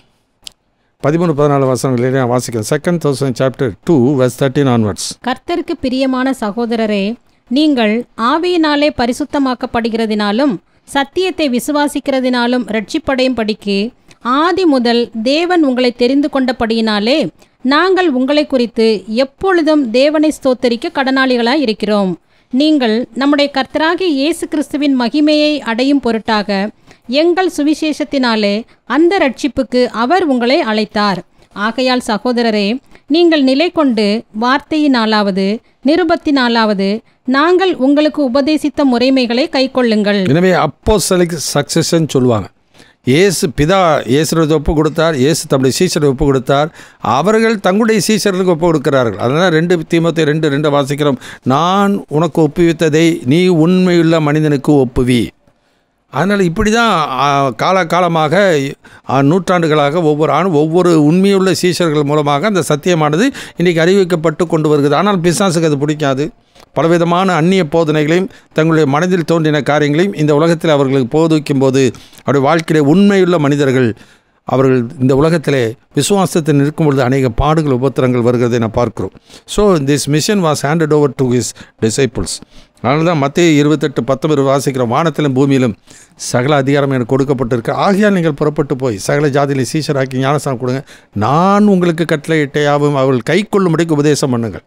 13-14 வசனங்களிலே நான் வாசிக்கிறேன். 2 Thessalonians chapter 2 verse 13 onwards.
கர்த்தருக்கு பிரியமான சகோதரரே, நீங்கள் ஆவியினாலே பரிசுத்தமாக்கப்படுகிறதினாலும் சத்தியத்தை விசுவாசிக்கிறதினாலும் ரட்சிப்படையும் படிக்கு ஆதி முதல் தேவன் உங்களை தெரிந்து கொண்டபடியினாலே நாங்கள் உங்களை குறித்து எப்பொழுதும் தேவனை ஸ்தோத்தரிக்க கடனாளிகளாய் இருக்கிறோம். நீங்கள் நம்முடைய கர்த்தராகிய இயேசு கிறிஸ்துவின் மகிமையை அடையும் பொருட்டாக எங்கள் சுவிசேஷத்தினாலே அந்த ரட்சிப்புக்கு அவர் உங்களை அழைத்தார். ஆகையால் சகோதரரே, நீங்கள் நிலை கொண்டு வார்த்தையினாலாவது நிருபத்தினாலாவது நாங்கள் உங்களுக்கு உபதேசித்த முறைமைகளை கைக்கொள்ளுங்கள்.
எனவே அப்போஸ்தலிக் சக்சஷன் சொல்லுவாங்க. இயேசு பிதா இயேசுக்கு ஒப்பு கொடுத்தார், இயேசு தம்முடைய சீஷருக்கு ஒப்பு கொடுத்தார், அவர்கள் தங்களுடைய சீஷர்களுக்கு ஒப்பு கொடுக்கிறார்கள். அதனால் 2 தீமோத்தேயு 2:2 வாசிக்கிறோம். நான் உனக்கு ஒப்புவித்ததை நீ உண்மையுள்ள மனிதனுக்கு ஒப்புவி. அதனால் இப்படி தான் காலகாலமாக நூற்றாண்டுகளாக ஒவ்வொரு உண்மையுள்ள சீஷர்கள் மூலமாக அந்த சத்தியமானது இன்றைக்கி அறிவிக்கப்பட்டு கொண்டு வருகிறது. ஆனால் பிசாசுக்கு அது பிடிக்காது. பலவிதமான அந்நிய போதனைகளையும் தங்களுடைய மனதில் தோன்றின காரியங்களையும் இந்த உலகத்தில் அவர்களுக்கு போதிக்கும் போது அவருடைய வாழ்க்கையிலே உண்மையுள்ள மனிதர்கள் அவர்கள் இந்த உலகத்திலே விசுவாசத்தில் நிற்கும் பொழுது அநேக பாடுகள் உபத்திரங்கள் வருகிறதை நான் பார்க்கிறோம். So this mission was handed over to his disciples. அதனால தான் மத்தேயு 28:19 வாசிக்கிறோம். வானத்திலும் பூமியிலும் சகல அதிகாரம் எனக்கு கொடுக்கப்பட்டிருக்கு, ஆகையால் நீங்கள் புறப்பட்டு போய் சகல ஜாதியிலே சீஷராக்கி ஞானஸ்நானம் கொடுங்க, நான் உங்களுக்கு கட்டளையிட்ட யாவும் அவர்கள் கை கொள்ளும்படிக்கு உபதேசம் பண்ணுங்கள்.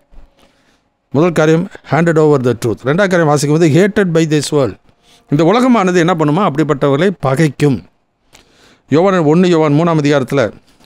முதல் காரியம் ஹேண்டட் ஓவர் த ட்ரூத். 2ஆம் காரியம் வாசிக்கும் போது ஹேட்டட் பை திஸ் வேர்ல்ட். இந்த உலகமானது என்ன பண்ணுமா? அப்படிப்பட்டவர்களை பகைக்கும். யோவான் 3ஆம் அதிகாரத்தில்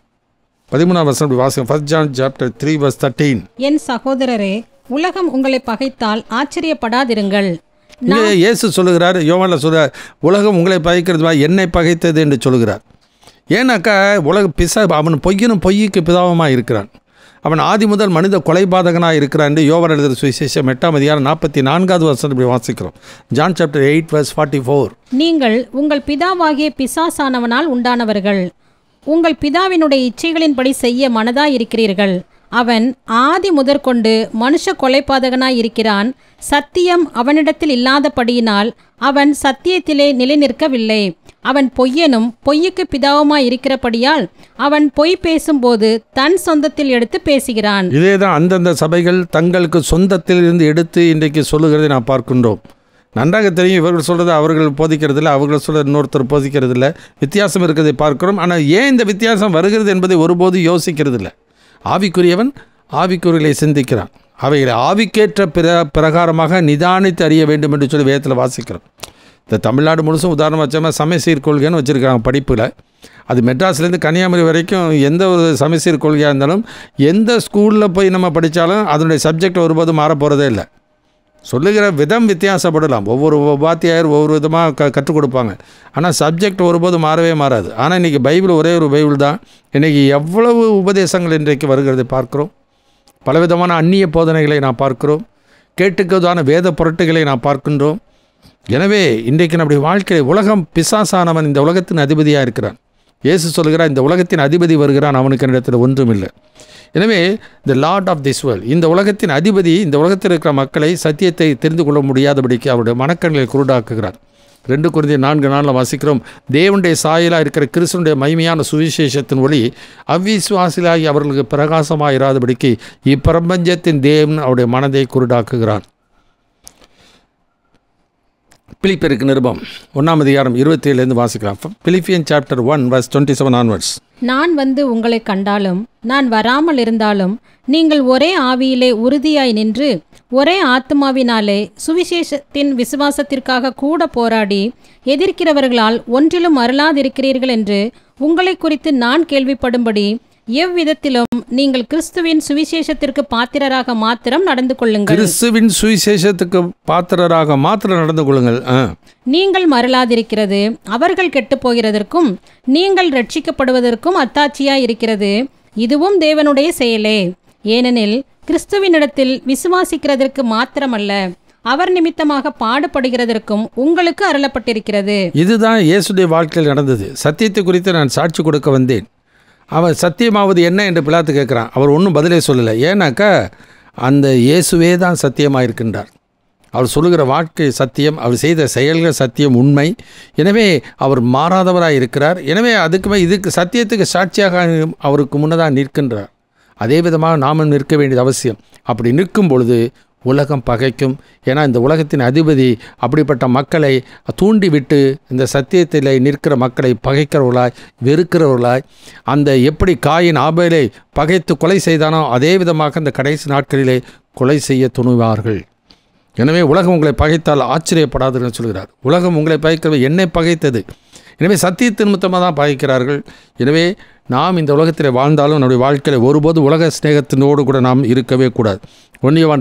13ஆம் வசனம் வாசிக்கும். 1 John chapter 3 verse 13.
என் சகோதரரே, உலகம் உங்களை பகைத்தால் ஆச்சரியப்படாதிருங்கள்.
இயேசு சொல்லுகிறார், யோவானில் சொல்கிறார், உலகம் உங்களை பகைக்கிறது என்னை பகைத்தது என்று சொல்லுகிறார். ஏன்னாக்கா அவன் பொய்க்கு பிதாவமாக இருக்கிறான். அவன் ஆதி முதல் மனித கொலைபாதகனாக இருக்கிறான் என்று யோவான் எழுதின சுவிசேஷம் 8ஆம் அதிகாரம் 44வது வசனம் இப்படி வாசிக்கிறோம். John chapter 8 verse 44.
நீங்கள் உங்கள் பிதாவாகிய பிசாசானவனால் உண்டானவர்கள், உங்கள் பிதாவினுடைய இச்சைகளின்படி செய்ய மனதாய் இருக்கிறீர்கள். அவன் ஆதி முதற்கொண்டு மனுஷ கொலைபாதகனாய் இருக்கிறான். சத்தியம் அவனிடத்தில் இல்லாதபடியினால் அவன் சத்தியத்திலே நிலை நிற்கவில்லை. அவன் பொய்யனும் பொய்யுக்கு பிதாவுமாய் இருக்கிறபடியால் அவன் பொய் பேசும்போது தன் சொந்தத்தில் எடுத்து பேசுகிறான்.
இதேதான் அந்தந்த சபைகள் தங்களுக்கு சொந்தத்தில் இருந்து எடுத்து இன்றைக்கு சொல்லுகிறதை நாம் பார்க்கின்றோம். நன்றாக தெரியும், இவர்கள் சொல்கிறது அவர்கள் போதிக்கிறதில்லை, அவர்கள் சொல்கிறது இன்னொருத்தர் போதிக்கிறதில்லை, வித்தியாசம் இருக்கிறதை பார்க்கிறோம். ஆனால் ஏன் இந்த வித்தியாசம் வருகிறது என்பதை ஒருபோது யோசிக்கிறதில்லை. ஆவிக்குரியவன் ஆவிக்குரியலை சிந்திக்கிறான். அவைகளை ஆவிக்கேற்ற பிரகாரமாக நிதானித்து அறிய வேண்டும் என்று சொல்லி வேதத்தில் வாசிக்கிறோம். இந்த தமிழ்நாடு முழுசும் உதாரணம் வச்சோம்னா சமச்சீர் கொள்கைன்னு வச்சுருக்காங்க படிப்பில். அது மெட்ராஸ்லேருந்து கன்னியாகுமரி வரைக்கும் எந்த ஒரு சமச்சீர் கொள்கையாக இருந்தாலும் எந்த ஸ்கூலில் போய் நம்ம படித்தாலும் அதனுடைய சப்ஜெக்ட் ஒருபோதும் மாற போகிறதே இல்லை. சொல்லுகிற விதம் வித்தியாசப்படலாம், ஒவ்வொரு வாத்தியாயர் ஒவ்வொரு விதமாக கற்றுக் கொடுப்பாங்க, ஆனால் சப்ஜெக்ட் ஒருபோதும் மாறவே மாறாது. ஆனால் இன்றைக்கி பைபிள் ஒரே ஒரு பைபிள் தான். இன்றைக்கி எவ்வளவு உபதேசங்கள் இன்றைக்கு வருகிறதை பார்க்குறோம். பலவிதமான அந்நிய போதனைகளை நாம் பார்க்கிறோம். கேட்டுக்கதான வேத புரட்டுகளை நாம் பார்க்கின்றோம். எனவே இன்றைக்கு நம்முடைய வாழ்க்கையில் உலகம் பிசாசானவன் இந்த உலகத்தின் அதிபதியாக இருக்கிறான். இயேசு சொல்கிறார், இந்த உலகத்தின் அதிபதி வருகிறான், அவனுக்கு இடத்துல ஒன்றும் இல்லை. எனவே the Lord of this world, இந்த உலகத்தின் அதிபதி இந்த உலகத்தில் இருக்கிற மக்களை சத்தியத்தை தெரிந்து கொள்ள முடியாதபடிக்கு அவருடைய மனக்கண்களை குருடாக்குகிறார். 2 கொரிந்தியர் 4:4 வாசிக்கிறோம், தேவனுடைய சாயலாக இருக்கிற கிறிஸ்துவனுடைய மகிமையான சுவிசேஷத்தின் ஒளி அவ்விசுவாசிகளாகி அவர்களுக்கு பிரகாசமாக இராதபடிக்கு இப்பிரபஞ்சத்தின் தேவன் அவருடைய மனதை குருடாக்குகிறார். பிலிப்பியருக்கு நிருபம் 1:27 வாசிக்கலாம். Philippian chapter 1:27 onwards.
நான் வந்து உங்களை கண்டாலும் நான் வராமல் இருந்தாலும் நீங்கள் ஒரே ஆவியிலே உறுதியாய் நின்று ஒரே ஆத்மாவினாலே சுவிசேஷத்தின் விசுவாசத்திற்காக கூட போராடி எதிர்க்கிறவர்களால் ஒன்றிலும் அருளாதிருக்கிறீர்கள் என்று உங்களை குறித்து நான் கேள்விப்படும்படி எவ்விதத்திலும் நீங்கள் கிறிஸ்துவின் சுவிசேஷத்திற்கு பாத்திரராக மாத்திரம் நடந்து கொள்ளுங்கள்.
கிறிஸ்துவின் சுவிசேஷத்துக்கு பாத்திரராக மாத்திரம் நடந்து கொள்ளுங்கள்.
நீங்கள் மறலாதிருக்கிறது அவர்கள் கெட்டு போகிறதற்கும் நீங்கள் ரட்சிக்கப்படுவதற்கும் அத்தாட்சியாய் இருக்கிறது. இதுவும் தேவனுடைய செயலே. ஏனெனில் கிறிஸ்துவினிடத்தில் விசுவாசிக்கிறதற்கு மாத்திரமல்ல, அவர் நிமித்தமாக பாடுபடுகிறதற்கும் உங்களுக்கு அருளப்பட்டிருக்கிறது. இதுதான் இயேசுடைய வாழ்க்கையில் நடந்தது. சத்தியத்தை குறித்து நான் சாட்சி கொடுக்க வந்தேன். அவர் சத்தியமாவது என்ன என்று பிலாத்து கேட்குறான். அவர் ஒன்றும் பதிலே சொல்லலை. ஏன்னாக்கா அந்த இயேசுவே தான் சத்தியமாக இருக்கின்றார். அவர் சொல்லுகிற வாழ்க்கை சத்தியம், அவர் செய்த செயல்கள் சத்தியம், உண்மை. எனவே அவர் மாறாதவராக இருக்கிறார். எனவே இதுக்கு சத்தியத்துக்கு சாட்சியாக அவருக்கு முன்னதாக நிற்கின்றார். அதே விதமாக நாமும் நிற்க வேண்டியது அவசியம். அப்படி நிற்கும் பொழுது உலகம் பகைக்கும். ஏன்னா இந்த உலகத்தின் அதிபதி அப்படிப்பட்ட மக்களை தூண்டிவிட்டு இந்த சத்தியத்தில் நிற்கிற மக்களை பகைக்கிறவர்களாய், வெறுக்கிறவர்களாய், அந்த எப்படி காயின் ஆபேலை பகைத்து கொலை செய்தானோ அதே விதமாக இந்த கடைசி நாட்களிலே கொலை செய்ய துணிவார்கள். எனவே உலகம் உங்களை பகைத்தால் ஆச்சரியப்படாதுன்னு சொல்கிறார். உலகம் உங்களை பகைக்கிறது என்னை பகைத்தது. எனவே சத்தியத்தின் நிமித்தமாக தான் பகைக்கிறார்கள். எனவே நாம் இந்த உலகத்தில் வாழ்ந்தாலும் நம்முடைய வாழ்க்கையில் ஒருபோது உலக ஸ்நேகத்தினோடு கூட நாம் இருக்கவே கூடாது. 1 யோவான்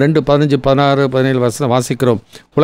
2:15-16-17 வாசிக்கிறோம்.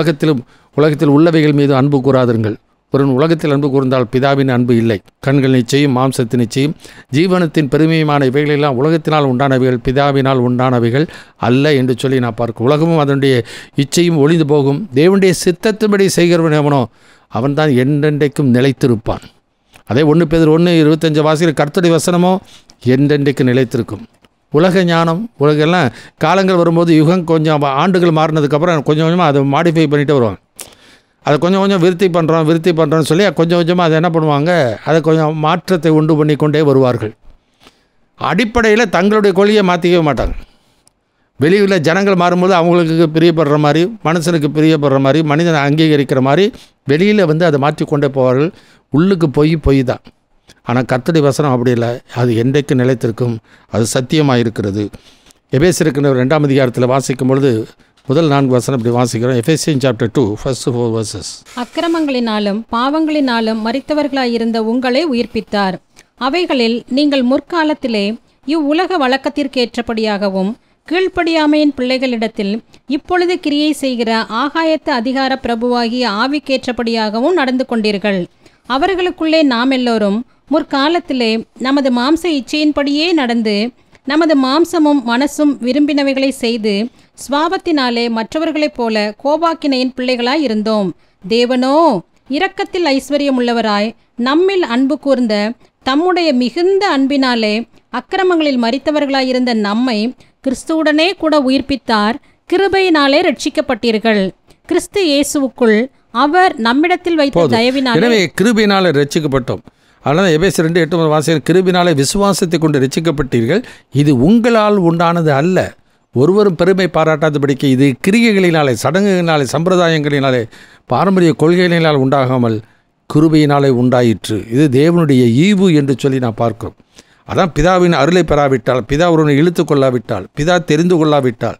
உலகத்தில் உள்ளவைகள் மீது அன்பு கூறாதிருங்கள். ஒருவன் உலகத்தில் அன்பு கூர்ந்தால் பிதாவின் அன்பு இல்லை. கண்கள் நிச்சயம், மாம்சத்தின் நிச்சயம், ஜீவனத்தின் பெருமையுமான இவைகளெல்லாம் உலகத்தினால் உண்டானவைகள், பிதாவினால் உண்டானவைகள் அல்ல என்று சொல்லி நான் பார்க்க. உலகமும் அதனுடைய இச்சையும் ஒளிந்து போகும். தேவனுடைய சித்தத்தின்படி செய்கிறவன் எவனோ அவன்தான் என்றென்றைக்கும் நிலைத்திருப்பான். அதே 1 பேதுரு 1:25 வாசிக்கிற கர்த்தருடைய வசனமோ என்றென்றைக்கு நிலைத்திருக்கும். உலக ஞானம், உலகெல்லாம் காலங்கள் வரும்போது யுகம் கொஞ்சம் ஆண்டுகள் மாறினதுக்கப்புறம் கொஞ்சம் கொஞ்சமாக அதை மாடிஃபை பண்ணிகிட்டே வருவாங்க. அதை கொஞ்சம் கொஞ்சம் விருத்தி பண்ணுறோன்னு சொல்லி கொஞ்சம் கொஞ்சமாக அதை என்ன பண்ணுவாங்க, அதை கொஞ்சம் மாற்றத்தை உண்டு பண்ணி கொண்டே வருவார்கள். அடிப்படையில் தங்களுடைய கொள்கையை மாற்றிக்கவே மாட்டாங்க. வெளியில் ஜனங்கள் மாறும்போது அவங்களுக்கு பிரியப்படுற மாதிரி, மனுஷனுக்கு பிரியப்படுற மாதிரி, மனிதனை அங்கீகரிக்கிற மாதிரி வெளியில் அதை மாற்றிக்கொண்டே போவார்கள். உள்ளுக்கு பொய் தான். ஆனால் கர்த்தருடைய வசனம் அப்படி இல்லை. அது என்றைக்கு நிலைத்திருக்கும். அது சத்தியமாக இருக்கிறது. எபேசியருக்கு 2ஆம் அதிகாரத்தில் வாசிக்கும் பொழுது முதல் 4 வசனம் இப்படி வாசிக்கிறோம். Ephesian chapter 2 first 4 verses. அக்கிரமங்களினாலும் பாவங்களினாலும் மரித்தவர்களாயிருந்த உங்களை உயிர்ப்பித்தார். அவைகளில் நீங்கள் முற்காலத்திலே இவ்வுலக வழக்கத்திற்கேற்றபடியாகவும் கீழ்ப்படியாமையின் பிள்ளைகளிடத்தில் இப்பொழுது கிரியை செய்கிற ஆகாயத்து அதிகார பிரபுவாகிய ஆவிக்கேற்றபடியாகவும் நடந்து கொண்டீர்கள். அவர்களுக்குள்ளே நாம் எல்லோரும் முற்காலத்திலே நமது மாம்ச இச்சையின்படியே நடந்து நமது மாம்சமும் மனசும் விரும்பினவைகளை செய்து சுவாபத்தினாலே மற்றவர்களைப் போல கோபாக்கினையின் பிள்ளைகளாய் இருந்தோம். தேவனோ இரக்கத்தில் ஐஸ்வர்யம் உள்ளவராய் நம்மில் அன்பு கூர்ந்த தம்முடைய மிகுந்த அன்பினாலே அக்கிரமங்களில் மரித்தவர்களாயிருந்த நம்மை கிறிஸ்துவுடனே கூட உயிர்ப்பித்தார். கிருபையினாலே ரட்சிக்கப்பட்டீர்கள். கிறிஸ்து இயேசுவுக்குள் அவர் நம்மிடத்தில் வைத்த தயவினாலே.
எனவே கிருபையினாலே ரட்சிக்கப்பட்டோம். அதனால் எபேசியர் 2:8 வாசிக்கிற கிருபையினாலே விசுவாசத்தை கொண்டு ரட்சிக்கப்பட்டீர்கள். இது உங்களால் உண்டானது அல்ல, ஒருவரும் பெருமை பாராட்டாதபடிக்கு இது கிரியைகளினாலே, சடங்குகளினாலே, சம்பிரதாயங்களினாலே, பாரம்பரிய கொள்கைகளினால் உண்டாகாமல் கிருபையினாலே உண்டாயிற்று. இது தேவனுடைய ஈவு என்று சொல்லி நான் பார்க்கிறோம். அதான் பிதாவின் அருளை பெறாவிட்டால், பிதா ஒருவனை இழுத்து கொள்ளாவிட்டால், பிதா தெரிந்து கொள்ளாவிட்டால்.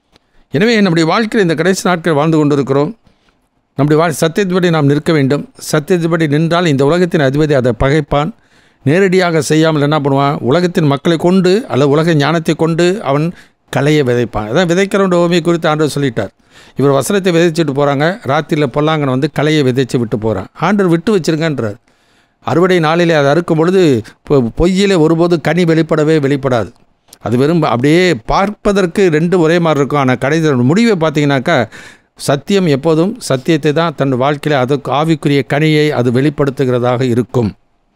எனவே நம்முடைய வாழ்க்கையில் இந்த கடைசி நாட்கள் வாழ்ந்து கொண்டிருக்கிறோம். நம்முடைய சத்தியத்தின்படி நாம் நிற்க வேண்டும். சத்தியத்தின்படி நின்றால் இந்த உலகத்தின் அதிபதி அதை பகைப்பான். நேரடியாக செய்யாமல் என்ன பண்ணுவான், உலகத்தின் மக்களை கொண்டு அல்லது உலக ஞானத்தை கொண்டு அவன் கலையை விதைப்பான். அதான் விதைக்கிறவன் ஓமையை குறித்து ஆண்டவர் சொல்லிட்டார். இவர் வசனத்தை விதைச்சிட்டு போகிறாங்க, ராத்திரியில் பொல்லாங்கனை கலையை விதைச்சி விட்டு போகிறான். ஆண்டவர் விட்டு வச்சிருங்கன்றார். அறுவடை நாளிலே அதை அறுக்கும் பொழுது பொய்யிலே ஒருபோது கனி வெளிப்படாது. அது வெறும் அப்படியே பார்ப்பதற்கு 2 ஒரே மாதிரி இருக்கும். ஆனால் கடைசி முடிவை பார்த்தீங்கன்னாக்கா சத்தியம் எப்போதும் சத்தியத்தை தான் தன் வாழ்க்கையில் அதுக்கு ஆவிக்குரிய கனியை அது வெளிப்படுத்துகிறதாக இருக்கும்.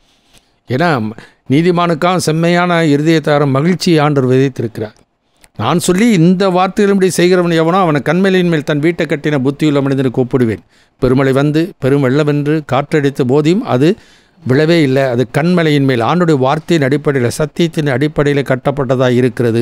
ஏன்னா நீதிமானுக்காக செம்மையான இருதயத்தார மகிழ்ச்சியை ஆண்டவர் விதைத்திருக்கிறார். நான் சொல்லி இந்த வார்த்தைகளின்படி செய்கிறவன் எவனோ அவனை கண்மலையின் மேல் தன் வீட்டை கட்டின புத்தியுள்ள மனிதனுக்கு ஒப்பிடுவேன். பெருமழை வந்து பெரும் வெள்ளவென்று காற்றடித்து போதியும் அது விழவே இல்லை. அது கண்மலையின் மேல் ஆண்டுடைய வார்த்தையின் அடிப்படையில் சத்தியத்தின் அடிப்படையில் கட்டப்பட்டதாக இருக்கிறது.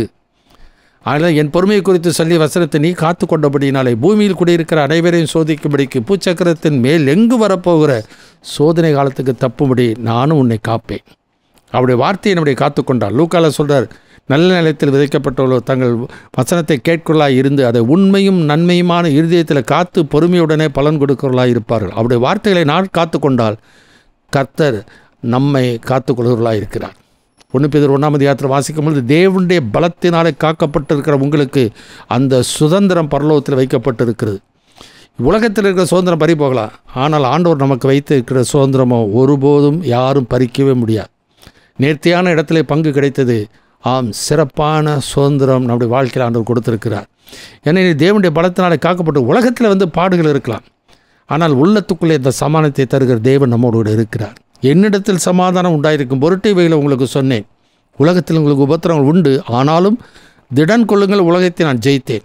அதனால் என் பொறுமையை குறித்து சொல்லி வசனத்தை நீ காத்து கொண்டபடினாலே பூமியில் குடியிருக்கிற அனைவரையும் சோதிக்கும்படிக்கு பூச்சக்கரத்தின் மேல் எங்கு வரப்போகிற சோதனை காலத்துக்கு தப்பும்படி நானும் உன்னை காப்பேன். அவருடைய வார்த்தையை நம்முடைய காத்துக்கொண்டார். லூக்கால சொல்கிறார், நல்ல நிலையத்தில் விதைக்கப்பட்டவர்கள் தங்கள் வசனத்தை கேட்கொள்ளாய் இருந்து அதை உண்மையும் நன்மையுமான இருதயத்தில் காத்து பொறுமையுடனே பலன் கொடுக்கிறவர்களாக இருப்பார்கள். அவருடைய வார்த்தைகளை நான் காத்து கொண்டால் கர்த்தர் நம்மை காத்துக்கொள்கிறவர்களாக இருக்கிறார். 1 பேதுரு 1 வாசிக்கும் பொழுது தேவனுடைய பலத்தினாலே காக்கப்பட்டிருக்கிற உங்களுக்கு அந்த சுதந்திரம் பரலோகத்தில் வைக்கப்பட்டிருக்கிறது. உலகத்தில் இருக்கிற சுதந்திரம் பறி போகலாம், ஆனால் ஆண்டவர் நமக்கு வைத்து இருக்கிற சுதந்திரமோ ஒருபோதும் யாரும் பறிக்கவே முடியாது. நேர்த்தியான இடத்துல பங்கு கிடைத்தது. ஆம், சிறப்பான சுதந்திரம் நம்முடைய வாழ்க்கையில் ஆண்டவர் கொடுத்திருக்கிறார். ஏன்னா தேவனுடைய பலத்தினாலே காக்கப்பட்டு உலகத்தில் பாடுகள் இருக்கலாம், ஆனால் உள்ளத்துக்குள்ளே இந்த சமாதானத்தை தருகிற தேவன் நம்மோடு இருக்கிறார். என்னிடத்தில் சமாதானம் உண்டாயிருக்கும் பொருட்டு இவைகளை உங்களுக்கு சொன்னேன். உலகத்தில் உங்களுக்கு உபத்திரங்கள் உண்டு, ஆனாலும் திடன் கொள்ளுங்கள், உலகத்தை நான் ஜெயித்தேன்.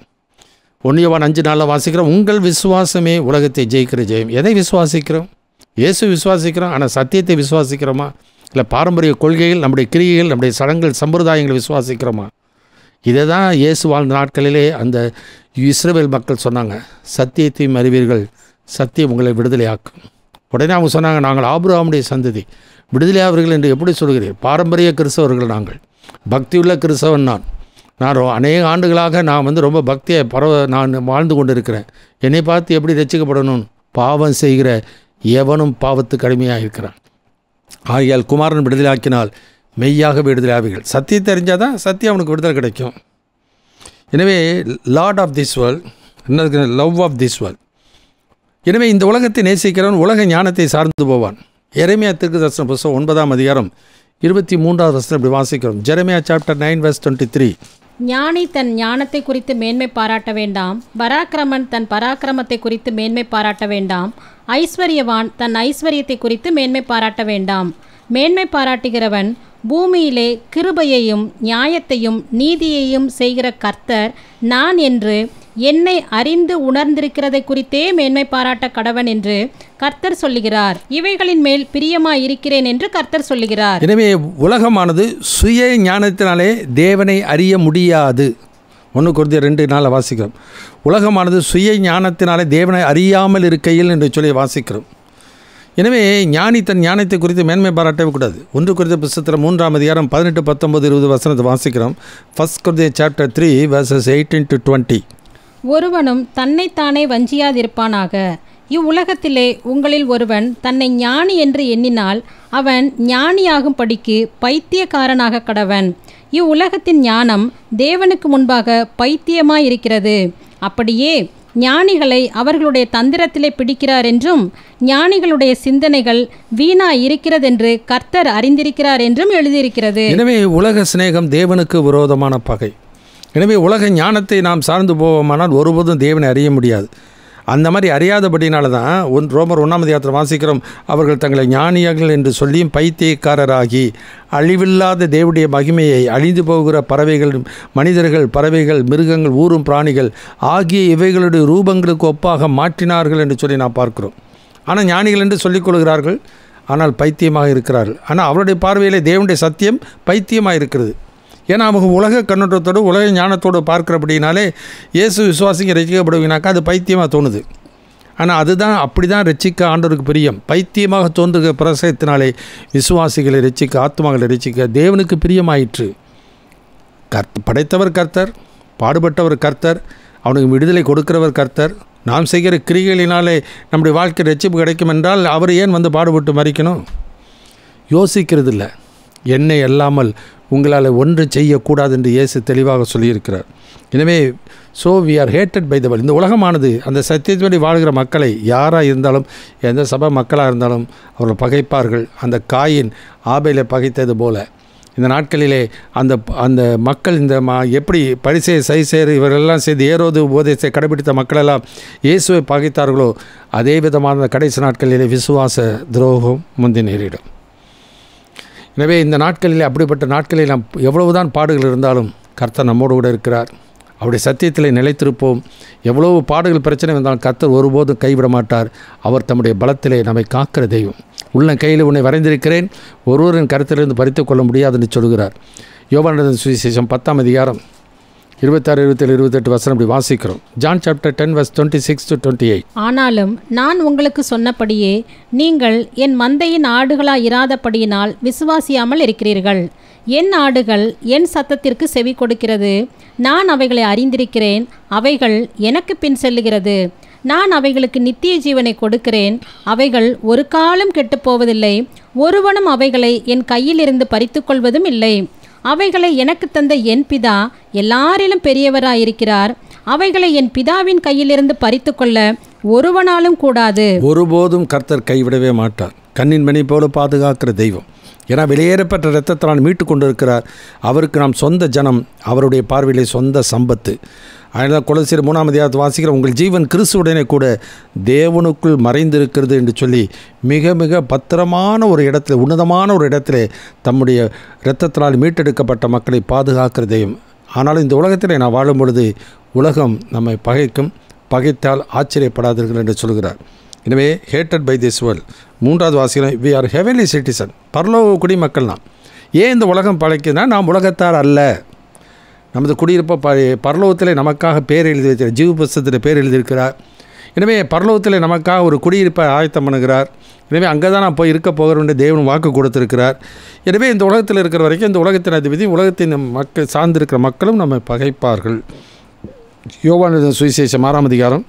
1 யோவான் 5:4 வாசிக்கிறோம், உங்கள் விசுவாசமே உலகத்தை ஜெயிக்கிற ஜெயம். எதை விசுவாசிக்கிறோம்? இயேசு விசுவாசிக்கிறோம், ஆனால் சத்தியத்தை விசுவாசிக்கிறோமா? இல்லை பாரம்பரிய கொள்கைகள், நம்முடைய கிரியைகள், நம்முடைய சடங்குகள், சம்பிரதாயங்கள் விசுவாசிக்கிறோமா? இதை தான் இயேசு வாழ்ந்த நாட்களிலே அந்த இஸ்ரவேல் மக்கள் சொன்னாங்க, சத்தியத்தையும் அறிவீர்கள், சத்தியம் உங்களை விடுதலையாக்கும். உடனே அவங்க சொன்னாங்க, நாங்கள் ஆபிரகாமுடைய சந்ததி, விடுதலையாவர்கள் என்று எப்படி சொல்கிறீர்? பாரம்பரிய கிறிஸ்தவர்கள் நாங்கள், பக்தியுள்ள கிறிஸ்தவன் நான் அநேக ஆண்டுகளாக நான் ரொம்ப பக்தியை நான் வாழ்ந்து கொண்டு இருக்கிறேன். என்னை பார்த்து எப்படி ரட்சிக்கப்படணும்? பாவம் செய்கிற எவனும் பாவத்துக்கு அடிமையாக இருக்கிறான். ஆகையால் குமாரன் விடுதலையாக்கினால் மெய்யாக விடுதலையாவீர்கள். சத்தியத்தை அறிஞ்சால் தான் சத்தியம் அவனுக்கு விடுதலை கிடைக்கும். எனவே லார்ட் ஆஃப் திஸ் வேர்ல்ட், என்ன லவ் ஆஃப் திஸ் வேர்ல்ட். எனவே இந்த உலகத்தை நேசிக்கிறவன் உலக ஞானத்தை சார்ந்து போவான். எரேமியா தீர்க்கதரிசன புத்தகம் 9 23 இப்படி வாசிக்கிறோம். Jeremiah chapter 9:23.
ஞானி தன் ஞானத்தை குறித்து மேன்மை பாராட்ட வேண்டாம், பராக்கிரமன் தன் பராக்கிரமத்தை குறித்து மேன்மை பாராட்ட வேண்டாம், ஐஸ்வர்யவான் தன் ஐஸ்வர்யத்தை குறித்து மேன்மை பாராட்ட வேண்டாம். மேன்மை பாராட்டுகிறவன் பூமியிலே கிருபையையும் நியாயத்தையும் நீதியையும் செய்கிற கர்த்தர் நான் என்று என்னை அறிந்து உணர்ந்திருக்கிறதை குறித்தே மேன்மை பாராட்ட கடவன் என்று கர்த்தர் சொல்லுகிறார். இவைகளின் மேல் பிரியமாய் இருக்கிறேன் என்று கர்த்தர் சொல்லுகிறார்.
எனவே உலகமானது சுய ஞானத்தினாலே தேவனை அறிய முடியாது. 1 கொரிந்தியர் 2:4 வாசிக்கிறோம். உலகமானது சுய ஞானத்தினாலே தேவனை அறியாமல் இருக்கையில் என்று சொல்லி வாசிக்கிறோம். எனவே ஞானி தன் ஞானத்தை குறித்து மேன்மை பாராட்டவே கூடாது. 1 கொரிந்தியர் புத்தகத்தில் 3 18, 19, 20 வசனத்தை வாசிக்கிறோம். 1 கொரிந்தியர் சாப்டர் 3 verses 18-20.
ஒருவனும் தன்னைத்தானே வஞ்சியாதிருப்பானாக. இவ்வுலகத்திலே உங்களில் ஒருவன் தன்னை ஞானி என்று எண்ணினால் அவன் ஞானியாகும் படிக்கு பைத்தியக்காரனாக கடவன். இவ்வுலகத்தின் ஞானம் தேவனுக்கு முன்பாக பைத்தியமாயிருக்கிறது. அப்படியே ஞானிகளை அவர்களுடைய தந்திரத்திலே பிடிக்கிறார் என்றும் ஞானிகளுடைய சிந்தனைகள் வீணா இருக்கிறதென்று கர்த்தர் அறிந்திருக்கிறார் என்றும் எழுதியிருக்கிறது.
எனவே உலக சிநேகம் தேவனுக்கு விரோதமான பகை. எனவே உலக ஞானத்தை நாம் சார்ந்து போவோமானால் ஒருபோதும் தேவனை அறிய முடியாது. அந்த மாதிரி அறியாதபடினால தான் ரோமர் 1 வாசிக்கிறோம், அவர்கள் தங்களை ஞானியர்கள் என்று சொல்லியும் பைத்தியக்காரராகி அழிவில்லாத தேவனுடைய மகிமையை அழிந்து போகிற பறவைகள், மனிதர்கள், பறவைகள், மிருகங்கள், ஊரும் பிராணிகள் ஆகிய இவைகளுடைய ரூபங்களுக்கு ஒப்பாக மாற்றினார்கள் என்று சொல்லி நாம் பார்க்கிறோம். ஆனால் ஞானிகள் என்று சொல்லிக் கொள்கிறார்கள், ஆனால் பைத்தியமாக இருக்கிறார்கள். ஆனால் அவருடைய பார்வையிலே தேவனுடைய சத்தியம் பைத்தியமாக இருக்கிறது. ஏன்னா அவங்க உலக கண்ணோட்டத்தோடு உலக ஞானத்தோடு பார்க்கிறபடினாலே இயேசு விசுவாசிங்க ரசிக்கப்படுவீங்கனாக்கா அது பைத்தியமாக தோணுது. ஆனால் அதுதான் அப்படி தான் ரட்சிக்க ஆண்டவருக்கு பிரியம். பைத்தியமாக தோன்றுகிற பிரசயத்தினாலே விசுவாசிகளை ரட்சிக்க, ஆத்மாக்களை ரட்சிக்க தேவனுக்கு பிரியமாயிற்று. படைத்தவர் கர்த்தர், பாடுபட்டவர் கர்த்தர், அவனுக்கு விடுதலை கொடுக்கிறவர் கர்த்தர். நாம் செய்கிற கிரிகளினாலே நம்முடைய வாழ்க்கை ரட்சிப்பு கிடைக்கும் என்றால் அவர் ஏன் பாடுபட்டு மறிக்கணும்? யோசிக்கிறது இல்லை. என்னை அல்லாமல் உங்களால் ஒன்று செய்யக்கூடாது என்று இயேசு தெளிவாக சொல்லியிருக்கிறார். எனவே we are hated by the world. இந்த உலகமானது அந்த சத்தியத்தின்படி வாழ்கிற மக்களை யாராக இருந்தாலும், எந்த சபை மக்களாக இருந்தாலும் அவர்கள் பகைப்பார்கள். அந்த காயின் ஆபேலை பகைத்தது போல இந்த நாட்களிலே அந்த மக்கள் எப்படி பரிசேயர் சதுசேயர் இவர்களெல்லாம் சேர்ந்து ஏரோது உபதேசத்தை கடைபிடித்த மக்களெல்லாம் இயேசுவை பகைத்தார்களோ அதே விதமான கடைசி நாட்களிலே விசுவாச துரோகம் முந்தி நேரிடும். எனவே இந்த நாட்களிலே அப்படிப்பட்ட நாட்களில் நாம் எவ்வளவுதான் பாடுகள் இருந்தாலும் கர்த்தர் நம்மோடு கூட இருக்கிறார். அவருடைய சத்தியத்தில் நிலைத்திருப்போம். எவ்வளவு பாடுகள் பிரச்சனை வந்தாலும் கர்த்தர் ஒருபோதும் கைவிட மாட்டார். அவர் தம்முடைய பலத்திலே நம்மை காக்கிற தெய்வம். உள்ள கையில் உன்னை வரைந்திருக்கிறேன், ஒருவரின் கருத்திலிருந்து பறித்து கொள்ள முடியாதுன்னு சொல்கிறார். யோவான் சுவிசேஷம் 10ஆம் அதிகாரம் 26, 27, 28 வசனம் இப்படி வாசிக்கிறோம். John chapter 10 verse 26-28.
ஆனாலும் நான் உங்களுக்கு சொன்னபடியே நீங்கள் என் மந்தையின் ஆடுகளாய் இராதபடியினால் விசுவாசியாமல் இருக்கிறீர்கள். என் ஆடுகள் என் சத்தத்திற்கு செவி கொடுக்கிறது. நான் அவைகளை அறிந்திருக்கிறேன். அவைகள் எனக்கு பின் செல்லுகிறது. நான் அவைகளுக்கு நித்திய ஜீவனை கொடுக்கிறேன். அவைகள் ஒரு காலம் கெட்டுப்போவதில்லை. ஒருவனும் அவைகளை என் கையிலிருந்து பறித்து கொள்வதும் இல்லை. அவைகளை எனக்கு தந்த என் பிதா எல்லாரிலும் பெரியவராயிருக்கிறார். அவைகளை என் பிதாவின் கையிலிருந்து பறித்து கொள்ள ஒருவனாலும் கூடாது.
ஒருபோதும் கர்த்தர் கைவிடவே மாட்டார். கண்ணின் மணி போல பாதுகாக்கிற தெய்வம். ஏன்னா வெளியேறப்பட்ட இரத்தத்தினால் மீட்டு கொண்டு இருக்கிறார். அவருக்கு நாம் சொந்த ஜனம், அவருடைய பார்வையிலே சொந்த சம்பத்து. அதனால் கொலோசியர் 3ஆம் அதிகாரத்தை வாசிக்கிற உங்கள் ஜீவன் கிறிஸ்துவுடனே கூட தேவனுக்குள் மறைந்திருக்கிறது என்று சொல்லி மிக மிக பத்திரமான ஒரு இடத்துல, உன்னதமான ஒரு இடத்துல தம்முடைய இரத்தத்தினால் மீட்டெடுக்கப்பட்ட மக்களை பாதுகாக்கிற தெய்வம். ஆனாலும் இந்த உலகத்திலே நான் வாழும் பொழுது உலகம் நம்மை பகைக்கும், பகைத்தால் ஆச்சரியப்படாதீர்கள் என்று சொல்கிறார். எனவே ஹேட்டட் பை திஸ் வேர்ல்ட். 3வது வாசிக்கிறோம், வி ஆர் ஹெவன்லி சிட்டிசன். பரலோக குடிமக்கள் நாம். ஏன் இந்த உலகம் பழைக்குதுன்னா நாம் உலகத்தார் அல்ல. நமது குடியிருப்ப பரலோகத்தில் நமக்காக பேர் எழுதி வைத்திருக்கிறார். ஜீவ புஸ்தகத்தில் பேர் எழுதியிருக்கிறார். எனவே பரலோகத்தில் நமக்காக ஒரு குடியிருப்பை ஆயத்தம் பண்ணுகிறார். எனவே அங்கே தான் நான் போய் இருக்க போகிறோம் என்று தேவன் வாக்கு கொடுத்திருக்கிறார். எனவே இந்த உலகத்தில் இருக்கிற வரைக்கும் இந்த உலகத்தின் அதிபதி, உலகத்தின் மக்கள் சார்ந்திருக்கிற மக்களும் நம்மை பகைப்பார்கள். யோவான் சுவிசேஷம் 6ஆம் அதிகாரம்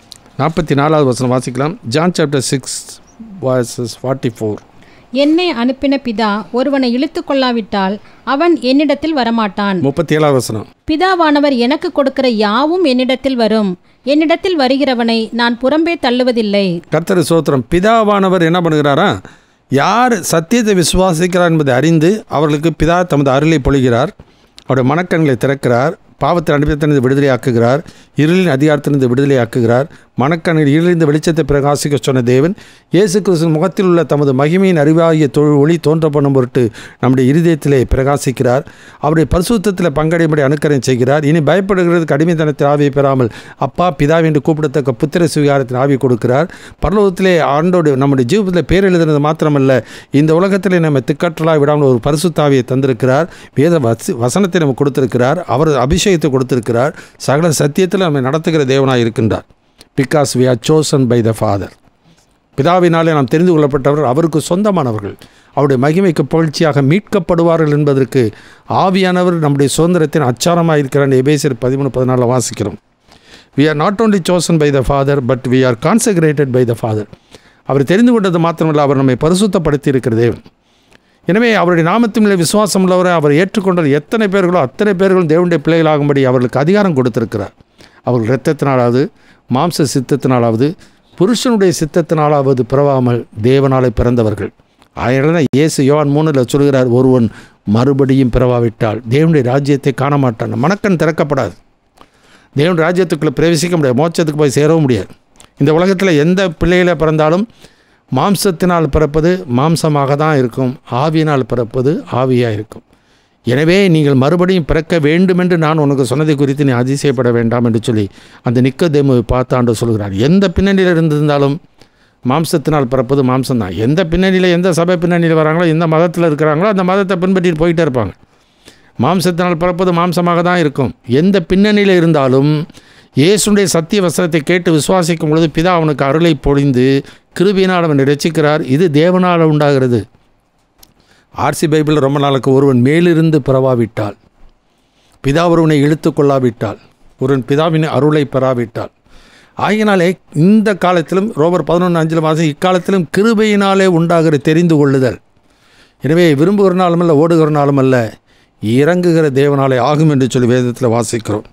44வது வசனம் வாசிக்கலாம். John chapter 6 verses 44.
என்னை அனுப்பின பிதா ஒருவனை இழுத்து கொள்ளாவிட்டால் அவன் என்னிடத்தில் வரமாட்டான்.
37வது வசனம்.
பிதாவானவர் எனக்கு கொடுக்கிற யாவும் என்னிடத்தில் வரும். என்னிடத்தில் வருகிறவனை நான் புறம்பே தள்ளுவதில்லை.
கர்த்தர் ஸ்தோத்திரம். பிதாவானவர் என்ன பண்ணுகிறாரா? யார் சத்தியத்தை விசுவாசிக்கிறார் என்பதை அறிந்து அவர்களுக்கு பிதா தமது அருளை பொழிகிறார். அவருடைய மனக்கண்களை திறக்கிறார். பாவத்தில் அனுபவத்திலிருந்து விடுதலையாக்குகிறார். இருளின் அதிகாரத்திலிருந்து விடுதலையாக்குகிறார். மனக்கண்ணில் இருளிந்த வெளிச்சத்தை பிரகாசிக்க சொன்ன தேவன் இயேசு கிறிஸ்துவின் முகத்தில் உள்ள தமது மகிமையின் அறிவாகிய ஒளி தோன்ற பண்ணும் பொருட்டு நம்முடைய இருதயத்திலே பிரகாசிக்கிறார். அவருடைய பரிசுத்தத்தில் பங்கடையும்படி அனுக்கரம் செய்கிறார். இனி பயப்படுகிறதுக்கு அடிமைத்தனத்தின் ஆவியை பெறாமல் அப்பா பிதாவை என்று கூப்பிடத்தக்க புத்திர சுவிகாரத்தின் ஆவியை கொடுக்கிறார். பரலோகத்திலே ஆண்டோடு நம்முடைய ஜீவத்தில் பேர் எழுதுனது மாத்திரமல்ல, இந்த உலகத்திலே நம்ம திக்கற்றலாக விடாமல் ஒரு பரிசுத்தாவியை தந்திருக்கிறார். வேத வசனத்தை நம்ம கொடுத்திருக்கிறார். அவர் அபிஷேகத்தை கொடுத்திருக்கிறார். சகல சத்தியத்தில் நம்மை நடத்துகிற தேவனாக இருக்கின்றார். Because we are chosen by the Father. பிதாவினாலே நாம் தெரிந்து கொள்ளப்பட்டவர், அவருக்கு சொந்தமானவர்கள், அவருடைய மகிமைக்கு புகழ்ச்சியாக மீட்கப்படுவார்கள் என்பதற்கு ஆவியானவர் நம்முடைய சுதந்திரத்தின் அச்சாரமாக இருக்கிறார். எபேசியர் 13:14 வாசிக்கிறோம். we are not only chosen by the Father but we are consecrated by the Father. அவர் தெரிந்து கொண்டது மாத்திரமல்ல, அவர் நம்மை பரிசுத்தப்படுத்தி இருக்கிற தேவன். எனவே அவருடைய நாமத்தின் மேலே விசுவாசம் உள்ளவரை அவர் ஏற்றுக்கொண்ட எத்தனை பேர்களோ அத்தனை பேர்களும் தேவனுடைய பிள்ளைகளாகும்படி அவர்களுக்கு அதிகாரம் கொடுத்திருக்கிறார். அவர்கள் இரத்தத்தினாலாவது மாம்ச சித்தத்தினாலாவது புருஷனுடைய சித்தத்தினாலாவது பிறவாமல் தேவனாலே பிறந்தவர்கள். ஆயிரம் இயேசு யோவான் 3 சொல்கிறார், ஒருவன் மறுபடியும் பிறவாவிட்டால் தேவனுடைய ராஜ்யத்தை காண மாட்டான். மனக்கண் திறக்கப்படாது. தேவனுடைய ராஜ்யத்துக்குள்ளே பிரவேசிக்க முடியாது. மோட்சத்துக்கு போய் சேரவும் முடியாது. இந்த உலகத்தில் எந்த பிள்ளைகளை பிறந்தாலும் மாம்சத்தினால் பிறப்பது மாம்சமாக தான் இருக்கும், ஆவியினால் பிறப்பது ஆவியாக இருக்கும். எனவே நீங்கள் மறுபடியும் பிறக்க வேண்டுமென்று நான் உனக்கு சொன்னதை குறித்து நீ அதிசயப்பட வேண்டாம் என்று சொல்லி அந்த நிக்கோதேமுவை பார்த்தாண்டு சொல்கிறார். எந்த பின்னணியில் இருந்திருந்தாலும் மாம்சத்தினால் பிறப்பது மாம்சம்தான். எந்த பின்னணியில், எந்த சபை பின்னணியில் வராங்களோ, எந்த மதத்தில் இருக்கிறாங்களோ அந்த மதத்தை பின்பற்றிட்டு போயிட்டே இருப்பாங்க. மாம்சத்தினால் பிறப்பது மாம்சமாக தான் இருக்கும். எந்த பின்னணியில் இருந்தாலும் இயேசுடைய சத்திய வசனத்தை கேட்டு விசுவாசிக்கும் பொழுது பிதா அவனுக்கு அருளை பொழிந்து கிருபையினால் அவனை ரட்சிக்கிறார். இது தேவனால் உண்டாகிறது. ஆர்சி பைபிள் ரொம்ப நாளுக்கு ஒருவன் மேலிருந்து பிறவாவிட்டால், பிதா ஒருவனை இழுத்து கொள்ளாவிட்டால், ஒருவன் பிதாவின் அருளை பெறாவிட்டால், ஆகினாலே இந்த காலத்திலும் ரோமர் 11:5 வாசி இக்காலத்திலும் கிருபையினாலே உண்டாகிற தெரிந்து கொள்ளுதல். எனவே விரும்புகிற நாளும் அல்ல, ஓடுகிற நாளும் அல்ல, இறங்குகிற தேவனாலே ஆகும் என்று சொல்லி வேதத்தில் வாசிக்கிறோம்.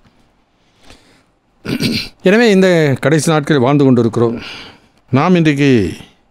எனவே இந்த கடைசி நாட்களில் வாழ்ந்து கொண்டிருக்கிறோம். நாம் இன்றைக்கு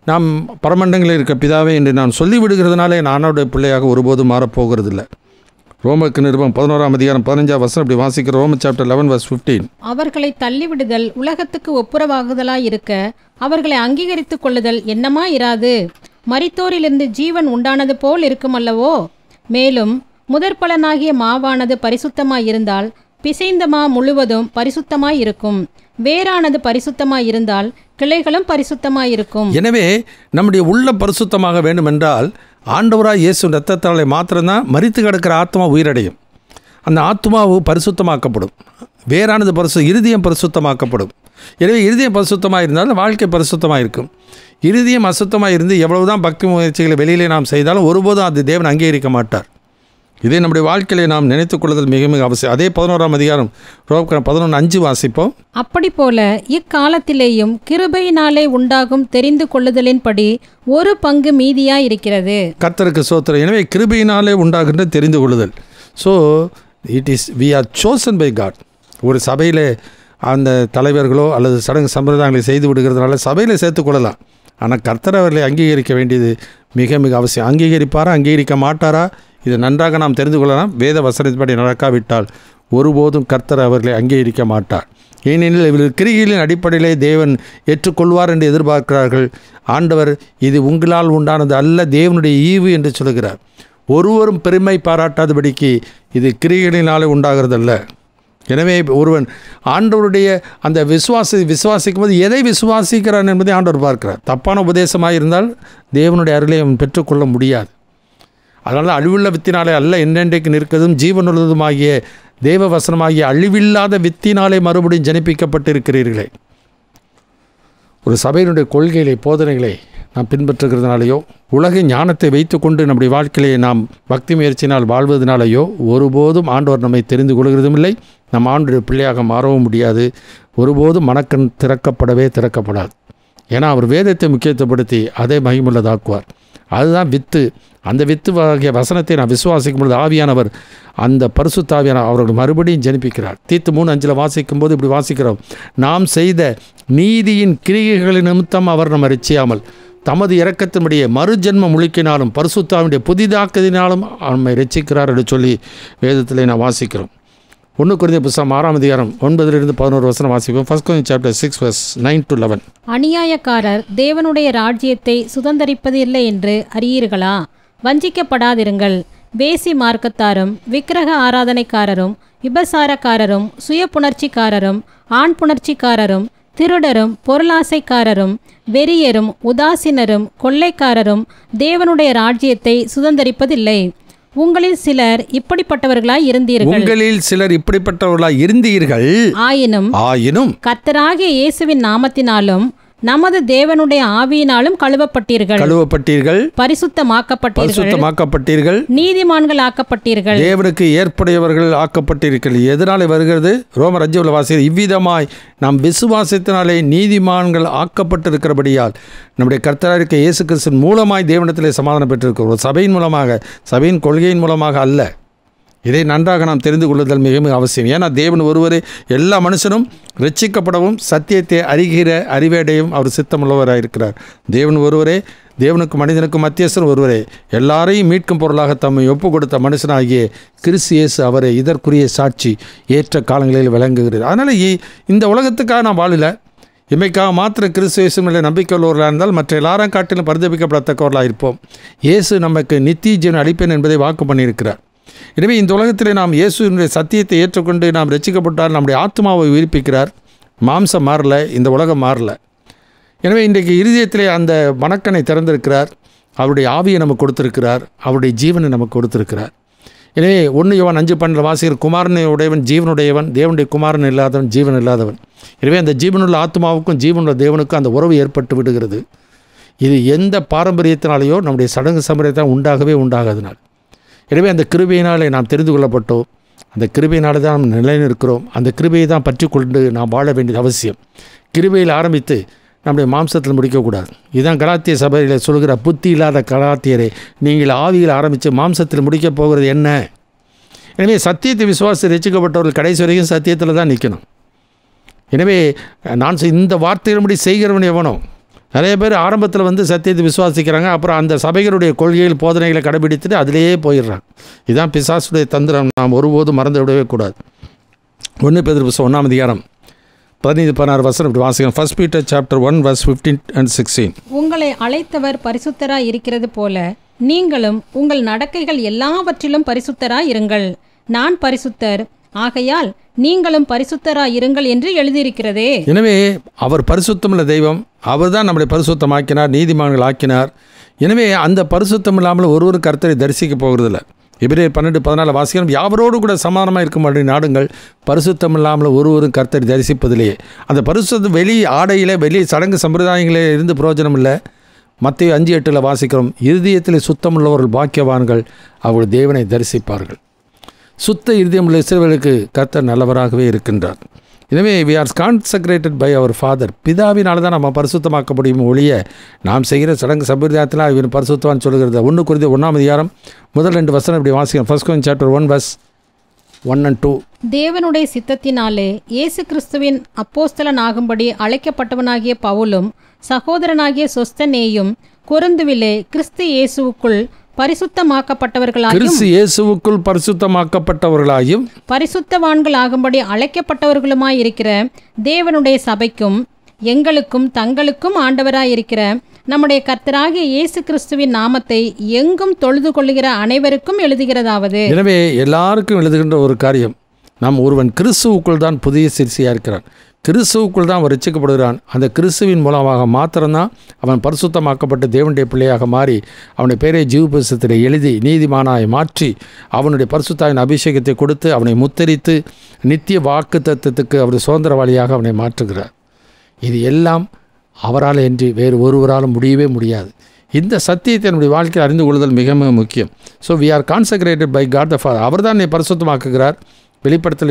நாம் பரமண்டங்களில் இருக்க பிதாவே என்று நான் சொல்லிவிடுகிறதுனால என் ஆண்டோடைய பிள்ளையாக ஒருபோதும் மாறப்போகிறதில்லை. ரோமருக்கு நிருபம் 11ஆம் அதிகாரம் 15ஆம் வசனம் இப்படி வாசிக்கிற. Roman chapter 11:15.
அவர்களை தள்ளிவிடுதல் உலகத்துக்கு ஒப்புரவாகுதலாயிருக்க அவர்களை அங்கீகரித்துக் கொள்ளுதல் என்னமாயிராது. மரித்தோரிலிருந்து ஜீவன் உண்டானது போல் இருக்குமல்லவோ. மேலும் முதற்பலனாகிய மாவானது பரிசுத்தமாயிருந்தால் பிசைந்த மா முழுவதும் பரிசுத்தமாயிருக்கும். வேரானது பரிசுத்தமாயிருந்தால் கிளைகளும் பரிசுத்தமாயிருக்கும்.
எனவே நம்முடைய உள்ள பரிசுத்தமாக வேண்டுமென்றால் ஆண்டவராய் இயேசு இரத்தத்தாலே மாத்திரம்தான் மரித்து கிடக்கிற ஆத்மா உயிரடையும். அந்த ஆத்மாவு பரிசுத்தமாக்கப்படும். வேறானது இருதயம் பரிசுத்தமாக்கப்படும். எனவே இருதயம் பரிசுத்தமாக இருந்தால் வாழ்க்கை பரிசுத்தமாக இருக்கும். இருதயம் அசுத்தமாக இருந்து எவ்வளவுதான் பக்தி முயற்சிகளை வெளியிலே நாம் செய்தாலும் ஒருபோதும் அது தேவன் அங்கீகரிக்க மாட்டார். இதை நம்முடைய வாழ்க்கையிலே நாம் நினைத்துக் கொள்ளுதல் மிக மிக அவசியம். அதே 11ஆம் அதிகாரம் 11:5 வாசிப்போம்.
அப்படி போல இக்காலத்திலேயும் கிருபையினாலே உண்டாகும் தெரிந்து கொள்ளுதலின்படி ஒரு பங்கு மீதியாய் இருக்கிறது.
கர்த்தருக்கு ஸ்தோத்திரம். எனவே கிருபையினாலே உண்டாகின்ற தெரிந்து கொள்ளுதல். So it is we are chosen by God. ஒரு சபையில் அந்த தலைவர்களோ அல்லது சடங்கு சம்பிரதாயங்களை செய்து விடுகிறதுனால சபையில் சேர்த்துக்கொள்ளலாம். ஆனால் கர்த்தர் அவர்களை அங்கீகரிக்க வேண்டியது மிக மிக அவசியம். அங்கீகரிப்பாரா அங்கீகரிக்க மாட்டாரா இது நன்றாக நாம் தெரிந்து கொள்ளலாம். வேத வசனத்தின்படி நடக்காவிட்டால் ஒருபோதும் கர்த்தர் அவர்களை அங்கீகரிக்க மாட்டார். ஏனெனில் இவர்கள் கிரிகளின் அடிப்படையிலே தேவன் ஏற்றுக்கொள்வார் என்று எதிர்பார்க்கிறார்கள். ஆண்டவர் இது உங்களால் உண்டானது அல்ல, தேவனுடைய ஈவு என்று சொல்கிறார். ஒருவரும் பெருமை பாராட்டாதபடிக்கு இது கிரிகளினாலே உண்டாகிறதல்ல. எனவே ஒருவன் ஆண்டவருடைய அந்த விசுவாசிக்கும் போது எதை விசுவாசிக்கிறான் என்பதை ஆண்டவர் பார்க்கிறார். தப்பான உபதேசமாக இருந்தால் தேவனுடைய அருளை அவன் பெற்றுக்கொள்ள முடியாது. அதனால் அழிவுள்ள வித்தினாலே அல்ல என்றென்றைக்கு நிற்கிறதும் ஜீவனுள்ளதுமாகிய தேவ வசனமாகிய அழிவில்லாத வித்தினாலே மறுபடியும் ஜனிப்பிக்கப்பட்டிருக்கிறீர்களே. ஒரு சபையினுடைய கொள்கைகளை போதனைகளை நாம் பின்பற்றுகிறதுனாலேயோ உலக ஞானத்தை வைத்துக்கொண்டு நம்முடைய வாழ்க்கையிலே நாம் பக்தி முயற்சினால் வாழ்வதனாலேயோ ஒருபோதும் ஆண்டவர் நம்மை தெரிந்து கொள்கிறதும் இல்லை. நம் ஆண்டவருடைய பிள்ளையாக மாறவும் முடியாது. ஒருபோதும் மனக்கண் திறக்கப்படாது. ஏன்னா அவர் வேதத்தை முக்கியத்துவப்படுத்தி அதை மகிமுள்ளதாக்குவார். அதுதான் வித்து. அந்த வித்து ஆகிய வசனத்தை நான் விசுவாசிக்கும் பொழுது ஆவியானவர் அந்த பரிசுத்த ஆவியானவர் அவர்கள் மறுபடியும் ஜனிப்பிக்கிறார். தீத்து 3:5 வாசிக்கும் போது இப்படி வாசிக்கிறோம். நாம் செய்த நீதியின் கிரியைகளின் நிமித்தம் அவர் நம்ம ரட்சியாமல் தமது இரக்கத்தினுடைய மறுஜென்ம முழுக்கினாலும் பரிசுத்தாவினுடைய புதிதாக்கதினாலும் நம்மை ரட்சிக்கிறார் என்று சொல்லி வேதத்திலே நான் வாசிக்கிறோம். 1 கொரிந்தியர் புத்தகம் 6ஆம் அதிகாரம் 9-11 வசனம் வாசிப்போம். 1 Corinthians chapter 6 verse 9-11.
அநியாயக்காரர் தேவனுடைய ராஜ்யத்தை சுதந்தரிப்பது இல்லை என்று அறியீர்களா? வஞ்சிக்கப்படாதிருங்கள். வேசி மார்க்கத்தாரும் விக்கிரக ஆராதனைக்காரரும் விபசாரக்காரரும் சுய புணர்ச்சிக்காரரும் ஆண் புணர்ச்சிக்காரரும் திருடரும் பொருளாசைக்காரரும் வெறியரும் உதாசீனரும் கொள்ளைக்காரரும் தேவனுடைய ராஜ்யத்தை சுதந்தரிப்பதில்லை. உங்களில் சிலர் இப்படிப்பட்டவர்களாய் இருந்தீர்கள். ஆயினும் கர்த்தராகிய இயேசுவின் நாமத்தினாலும் நமது தேவனுடைய ஆவியினாலும் கழுவப்பட்டீர்கள், பரிசுத்தமாக்கப்பட்டீர்கள், நீதிமான்கள் ஆக்கப்பட்டீர்கள்,
தேவனுக்கு ஏற்புடையவர்கள் ஆக்கப்பட்டீர்கள். எதனாலே வருகிறது? ரோமர் 5 வாசிக்கிறது. இவ்விதமாய் நாம் விசுவாசத்தினாலே நீதிமான்கள் ஆக்கப்பட்டிருக்கிறபடியால் நம்முடைய கர்த்தராகிய இயேசு கிறிஸ்துவின் மூலமாய் தேவனிடத்திலே சமாதானம் பெற்றிருக்கிறோம். சபையின் மூலமாக, சபையின் கொள்கையின் மூலமாக அல்ல. இதை நன்றாக நாம் தெரிந்து கொள்ளுதல் மிக மிக அவசியம். ஏன்னா தேவன் ஒருவரே எல்லா மனுஷனும் ரட்சிக்கப்படவும் சத்தியத்தை அறிகிற அறிவேடையும் அவர் சித்தமுள்ளவராயிருக்கிறார். தேவன் ஒருவரே, தேவனுக்கும் மனிதனுக்கும் மத்தியஸ்தர் ஒருவரே, எல்லாரையும் மீட்கும் பொருளாக தம்மை ஒப்பு கொடுத்த மனுஷனாகிய கிறிஸ்து இயேசு அவரை இதற்குரிய சாட்சி ஏற்ற காலங்களில் விளங்குகிறது. அதனால் இந்த உலகத்துக்காக நான் வாழல, இமைக்காக மாத்திரம் கிறிஸ்து இயேசு மேலே நம்பிக்கை உள்ளவர்களாக இருந்தால் மற்ற எல்லாரும் காட்டிலும் பரிதபிக்கப்படத்தக்கவர்களாக இருப்போம். இயேசு நமக்கு நித்திய ஜீவன் அளிப்பேன் என்பதை வாக்கு பண்ணியிருக்கிறார். எனவே இந்த உலகத்திலே நாம் இயேசுவினுடைய சத்தியத்தை ஏற்றுக்கொண்டு நாம் ரட்சிக்கப்பட்டால் நம்முடைய ஆத்மாவை உயிர்ப்பிக்கிறார். மாம்சம் மாறல, இந்த உலகம் மாறல. எனவே இன்றைக்கு இருதயத்திலே அந்த மனக்கண்ணை திறந்திருக்கிறார். அவருடைய ஆவியை நமக்கு கொடுத்திருக்கிறார். அவருடைய ஜீவனை நமக்கு கொடுத்திருக்கிறார். எனவே 1 யோவான் 5:12 வாசிக்கிற குமாரனை உடையவன் ஜீவனுடையவன், தேவனுடைய குமாரன் இல்லாதவன் ஜீவன் இல்லாதவன். எனவே அந்த ஜீவனுள்ள ஆத்மாவுக்கும் ஜீவனுள்ள தேவனுக்கும் அந்த உறவு ஏற்பட்டு விடுகிறது. இது எந்த பாரம்பரியத்தினாலேயோ நம்முடைய சடங்கு சம்பிரதாயத்தால் உண்டாகவே உண்டாகாதனால். எனவே அந்த கிருபையினாலே நாம் தெரிந்து கொள்ளப்பட்டோம். அந்த கிருபையினாலே தான் நாம் நிலைநிற்கிறோம். அந்த கிருபையை தான் பற்றி கொண்டு நாம் வாழ வேண்டியது அவசியம். கிருபையில் ஆரம்பித்து நம்முடைய மாம்சத்தில் முடிக்கக்கூடாது. இதுதான் கலாத்திய சபையில் சொல்கிற புத்தி இல்லாத கலாத்தியரே, நீங்கள் ஆவியில் ஆரம்பித்து மாம்சத்தில் முடிக்கப் போகிறது என்ன? எனவே சத்தியத்தை விசுவாசி ரட்சிக்கப்பட்டவர்கள் கடைசி வரைக்கும் சத்தியத்தில் தான் நிற்கணும். எனவே நான் இந்த வார்த்தையின்படி செய்கிறவன் எவனோ நிறைய பேர் ஆரம்பத்தில் வந்து சத்தியத்தை விசுவாசிக்கிறாங்க, அப்புறம் அந்த சபைகளுடைய கொள்கைகள் போதனைகளை கடைபிடித்துட்டு அதிலேயே போயிடுறாங்க. இதுதான் பிசாசுடைய தந்திரம், நாம் ஒருபோதும் மறந்து விடவே கூடாது. 1 பேதுரு புத்தகம் 1ஆம் அதிகாரம் 15-16 வசனம் இப்படி வாசிக்கிறோம். 1 Peter chapter 1 verse 15 and 16.
உங்களை அழைத்தவர் பரிசுத்தராய் இருக்கிறது போல நீங்களும் உங்கள் நடக்கைகள் எல்லாவற்றிலும் பரிசுத்தராய் இருங்கள். நான் பரிசுத்தர், ஆகையால் நீங்களும் பரிசுத்தராய் இருங்கள் என்று எழுதியிருக்கிறதே.
எனவே அவர் பரிசுத்தமுள்ள தெய்வம், அவர் தான் நம்மளை பரிசுத்தமாக்கினார், நீதிமான்கள் ஆக்கினார். எனவே அந்த பரிசுத்தம் இல்லாமல் ஒருவரும் கர்த்தரை தரிசிக்க போகிறதில்லை. எபிரேயர் 12:14 வாசிக்கிறோம். யாவரோடு கூட சமானமாக இருக்கும்படி நாடுங்கள், பரிசுத்தம் இல்லாமல் ஒருவரும் கர்த்தரை தரிசிப்பதிலேயே. அந்த பரிசுத்தம் வெளி ஆடையில் வெளி சடங்கு சம்பிரதாயங்களே இருந்து பிரயோஜனம் இல்லை. மத்தேயு 5:8 வாசிக்கிறோம். இருதயத்தில் சுத்தமுள்ளவர்கள் பாக்கியவான்கள், அவர்கள் தேவனை தரிசிப்பார்கள். சுத்த இருதயமுள்ள இஸ்ரவேலுக்கு கர்த்தர் நல்லவராகவே இருக்கின்றார். எனவே we are consecrated by our Father. பிதாவினால தான் நம்ம பரிசுத்தமாக்க முடியும் ஒழிய நாம் செய்கிற சடங்கு சம்பிரதாயத்தில் இவன் பரிசுத்தவான் சொல்லுகிறது. 1 Corinthians 1ஆம் அதிகாரம் முதல் 2 வசனம் இப்படி வாசிக்கிறோம். 1 Corinthians chapter 1 verse 1 and 2.
தேவனுடைய சித்தத்தினாலே இயேசு கிறிஸ்துவின் அப்போஸ்தலன் ஆகும்படி அழைக்கப்பட்டவனாகிய பவுலும் சகோதரனாகிய சொஸ்தனேயும் கொரிந்துவிலே கிறிஸ்து இயேசுவுக்குள் பரிசுத்தமாக்கப்பட்டவர்களாயும் பரிசுத்தவான்கள் ஆகும்படி அழைக்கப்பட்டவர்களுமாயிருக்கிற தேவனுடைய சபைக்கும் எங்களுக்கும் தங்களுக்கும் ஆண்டவராயிருக்கிற நம்முடைய கர்த்தராகிய இயேசு கிறிஸ்துவின் நாமத்தை எங்கும் தொழுது கொள்ளுகிற அனைவருக்கும் எழுதுகிறதாவது.
எனவே எல்லாருக்கும் எழுதுகின்ற ஒரு காரியம், நாம் ஒருவன் கிறிஸ்துவுக்குள் தான் புதிய சிறுசியாக இருக்கிறான், கிறிஸ்துவுக்குள் தான் அவன் ரட்சிக்கப்படுகிறான். அந்த கிறிஸ்துவின் மூலமாக மாத்திரம்தான் அவன் பரிசுத்தமாக்கப்பட்டு தேவனுடைய பிள்ளையாக மாறி அவனுடைய பேரை ஜீவ புஸ்தகத்தில் எழுதி நீதிமானாய் மாற்றி அவனுடைய பரிசுத்தாவின் அபிஷேகத்தை கொடுத்து அவனை முத்தரித்து நித்திய வாக்கு தத்துவத்துக்கு அவர் சுதந்திரவாளியாக அவனை மாற்றுகிறார். இது எல்லாம் அவரால் என்று வேறு ஒருவராலும் முடியவே முடியாது. இந்த சத்தியத்தை நம்முடைய வாழ்க்கையில் அறிந்து கொள்ளுதல் மிக மிக முக்கியம். So we are consecrated by God the Father. அவர் தான் என்னை பரிசுத்தமாக்குகிறார். வெளிப்படுத்தல்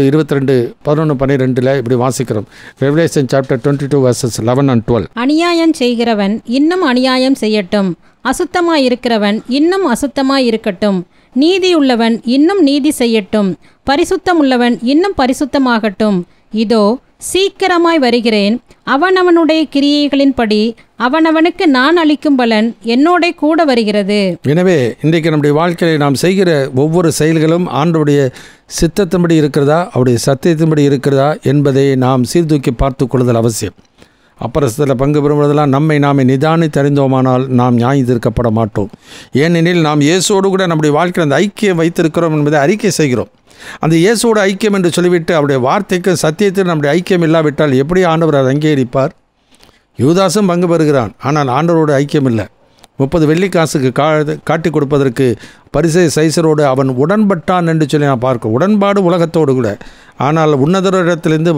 22:11-12 இப்படி வாசிக்கிறோம். Revelation chapter 22 verses 11 and 12.
அநியாயம் செய்கிறவன் இன்னும் அநியாயம் செய்யட்டும், அசுத்தமாய் இருக்கிறவன் இன்னும் அசுத்தமாய் இருக்கட்டும், நீதி உள்ளவன் இன்னும் நீதி செய்யட்டும், பரிசுத்தம் உள்ளவன் இன்னும் பரிசுத்தமாகட்டும். இதோ சீக்கிரமாய் வருகிறேன், அவனவனுடைய கிரியைகளின்படி அவனவனுக்கு நான் அளிக்கும் பலன் என்னோட கூட வருகிறது.
எனவே இன்றைக்கு நம்முடைய வாழ்க்கையில் நாம் செய்கிற ஒவ்வொரு செயல்களும் ஆண்டவருடைய சித்தத்தின்படி இருக்கிறதா, அவருடைய சத்தியத்தின்படி இருக்கிறதா என்பதை நாம் சீர்தூக்கி பார்த்து கொள்ளுதல் அவசியம். அப்பரசத்தில் பங்கு பெறுவதெல்லாம் நம்மை நாமே நிதானித்து அறிந்தோமானால் நாம் நியாயம் தீர்க்கப்பட மாட்டோம். ஏனெனில் நாம் இயேசுவோடு கூட நம்முடைய வாழ்க்கையில் அந்த ஐக்கியம் வைத்திருக்கிறோம் என்பதை அறிக்கை செய்கிறோம். அந்த இயேசுவோட ஐக்கியம் என்று சொல்லிவிட்டு அவருடைய வார்த்தைக்கு சத்தியத்தில் நம்முடைய ஐக்கியம் இல்லாவிட்டால் எப்படி ஆண்டவர் அதை அங்கீகரிப்பார்? யூதாசும் பங்கு பெறுகிறான், ஆனால் ஆண்டவரோட ஐக்கியம் இல்லை. 30 வெள்ளிக்காசுக்கு காட்டி கொடுப்பதற்கு பரிசேய சைசரோடு அவன் உடன்பட்டான் என்று சொல்லி நான் பார்க்க. உடன்பாடு உலகத்தோடு கூட, ஆனால் உன்னதரிடத்திலிருந்து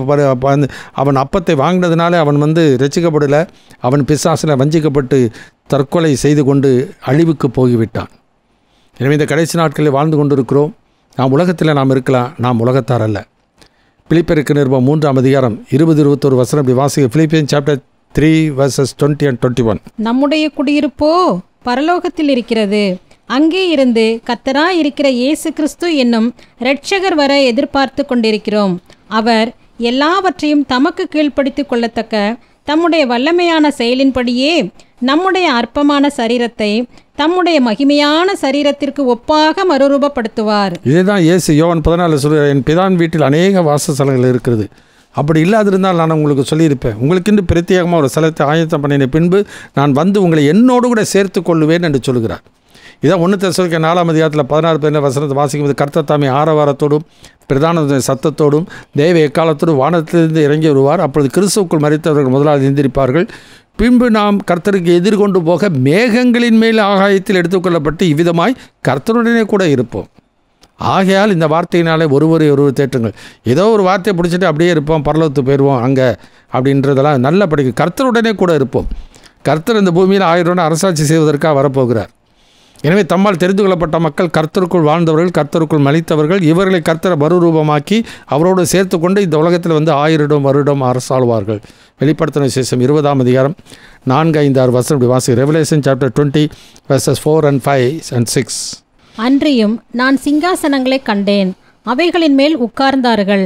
அவன் அப்பத்தை வாங்கினதுனால அவன் ரசிக்கப்படலை. அவன் பிசாசில் வஞ்சிக்கப்பட்டு தற்கொலை செய்து கொண்டு அழிவுக்கு போய்விட்டான். எனவே இந்த கடைசி நாட்களில் வாழ்ந்து கொண்டிருக்கிறோம். நாம் உலகத்தில் நாம் இருக்கலாம், நாம் உலகத்தார் அல்ல. பிலிப்பியருக்கு நிருபம் 3ஆம் அதிகாரம் 20-21 வசனம் இப்படி வாசிக்க. Philippian chapter 3 verses 20 and 21.
நம்முடைய குடியிருப்போ பரலோகத்தில் இருக்கிறது, அங்கே இருந்து கர்த்தராய் இருக்கிற இயேசு கிறிஸ்து என்னும் இரட்சகர் வர எதிர்பார்த்து கொண்டிருக்கிறோம். அவர் எல்லாவற்றையும் தமக்கு கீழ்ப்படுத்திக் கொள்ளத்தக்க தம்முடைய வல்லமையான செயலின்படியே நம்முடைய அற்பமான சரீரத்தை தம்முடைய மகிமையான சரீரத்திற்கு ஒப்பாக மறுரூபப்படுத்துவார்.
இதேதான் இயேசு யோவான் 14 சொல்கிறார், என் பிதாவின் வீட்டில் அநேக வாசஸ்தலங்கள் இருக்கிறது. அப்படி இல்லாதிருந்தால் நான் உங்களுக்கு சொல்லியிருப்பேன். உங்களுக்கென்று பிரத்யேகமாக ஒரு ஸ்தலத்தை ஆயத்தம் பண்ணின பின்பு நான் வந்து உங்களை என்னோடு கூட சேர்த்து கொள்ளுவேன் என்று சொல்கிறார். இதான் 1 தெசலோனிக்கேயர் 4ஆம் அதிகாரத்தில் 16-17 வசனத்தை வாசிக்கும்போது கர்த்தர் தாமே ஆரவாரத்தோடும் பிரதான சத்தத்தோடும் தேவ எக்காலத்தோடும் வானத்திலிருந்து இறங்கி வருவார். அப்பொழுது கிறிஸ்துவுக்குள் மரித்தவர்கள் முதலாவது எந்திரிப்பார்கள். பின்பு நாம் கர்த்தருக்கு எதிர்கொண்டு போக மேகங்களின் மேல் ஆகாயத்தில் எடுத்துக்கொள்ளப்பட்டு இவ்விதமாய் கர்த்தருடனே கூட இருப்போம். ஆகையால் இந்த வார்த்தையினாலே ஒருவரை தேற்றுங்கள். ஏதோ ஒரு வார்த்தையை பிடிச்சிட்டு அப்படியே இருப்போம், பரலோகத்துக்கு போயிடுவோம் அங்கே அப்படின்றதெல்லாம் நல்ல படிக்கும். கர்த்தருடனே கூட இருப்போம். கர்த்தர் இந்த பூமியில் 1000 வருடம் அரசாட்சி செய்வதற்காக வரப்போகிறார். எனவே தம்மால் தெரிந்து கொள்ளப்பட்ட மக்கள் கர்த்தருக்குள் வாழ்ந்தவர்கள், கர்த்தருக்குள் மலித்தவர்கள். இவர்களை கர்த்தரை மறுரூபமாக்கி அவரோடு சேர்த்து கொண்டு இந்த உலகத்தில் 1000 வருடம் அரசாழ்வார்கள். வெளிப்படுத்தின விசேஷம் 20ஆம் அதிகாரம் 4-5-6 வசனம் இப்படி வாசி. Revelation chapter 20 verses 4 and 5 and 6.
அன்றியும் நான் சிங்காசனங்களை கண்டேன், அவைகளின் மேல் உட்கார்ந்தார்கள்.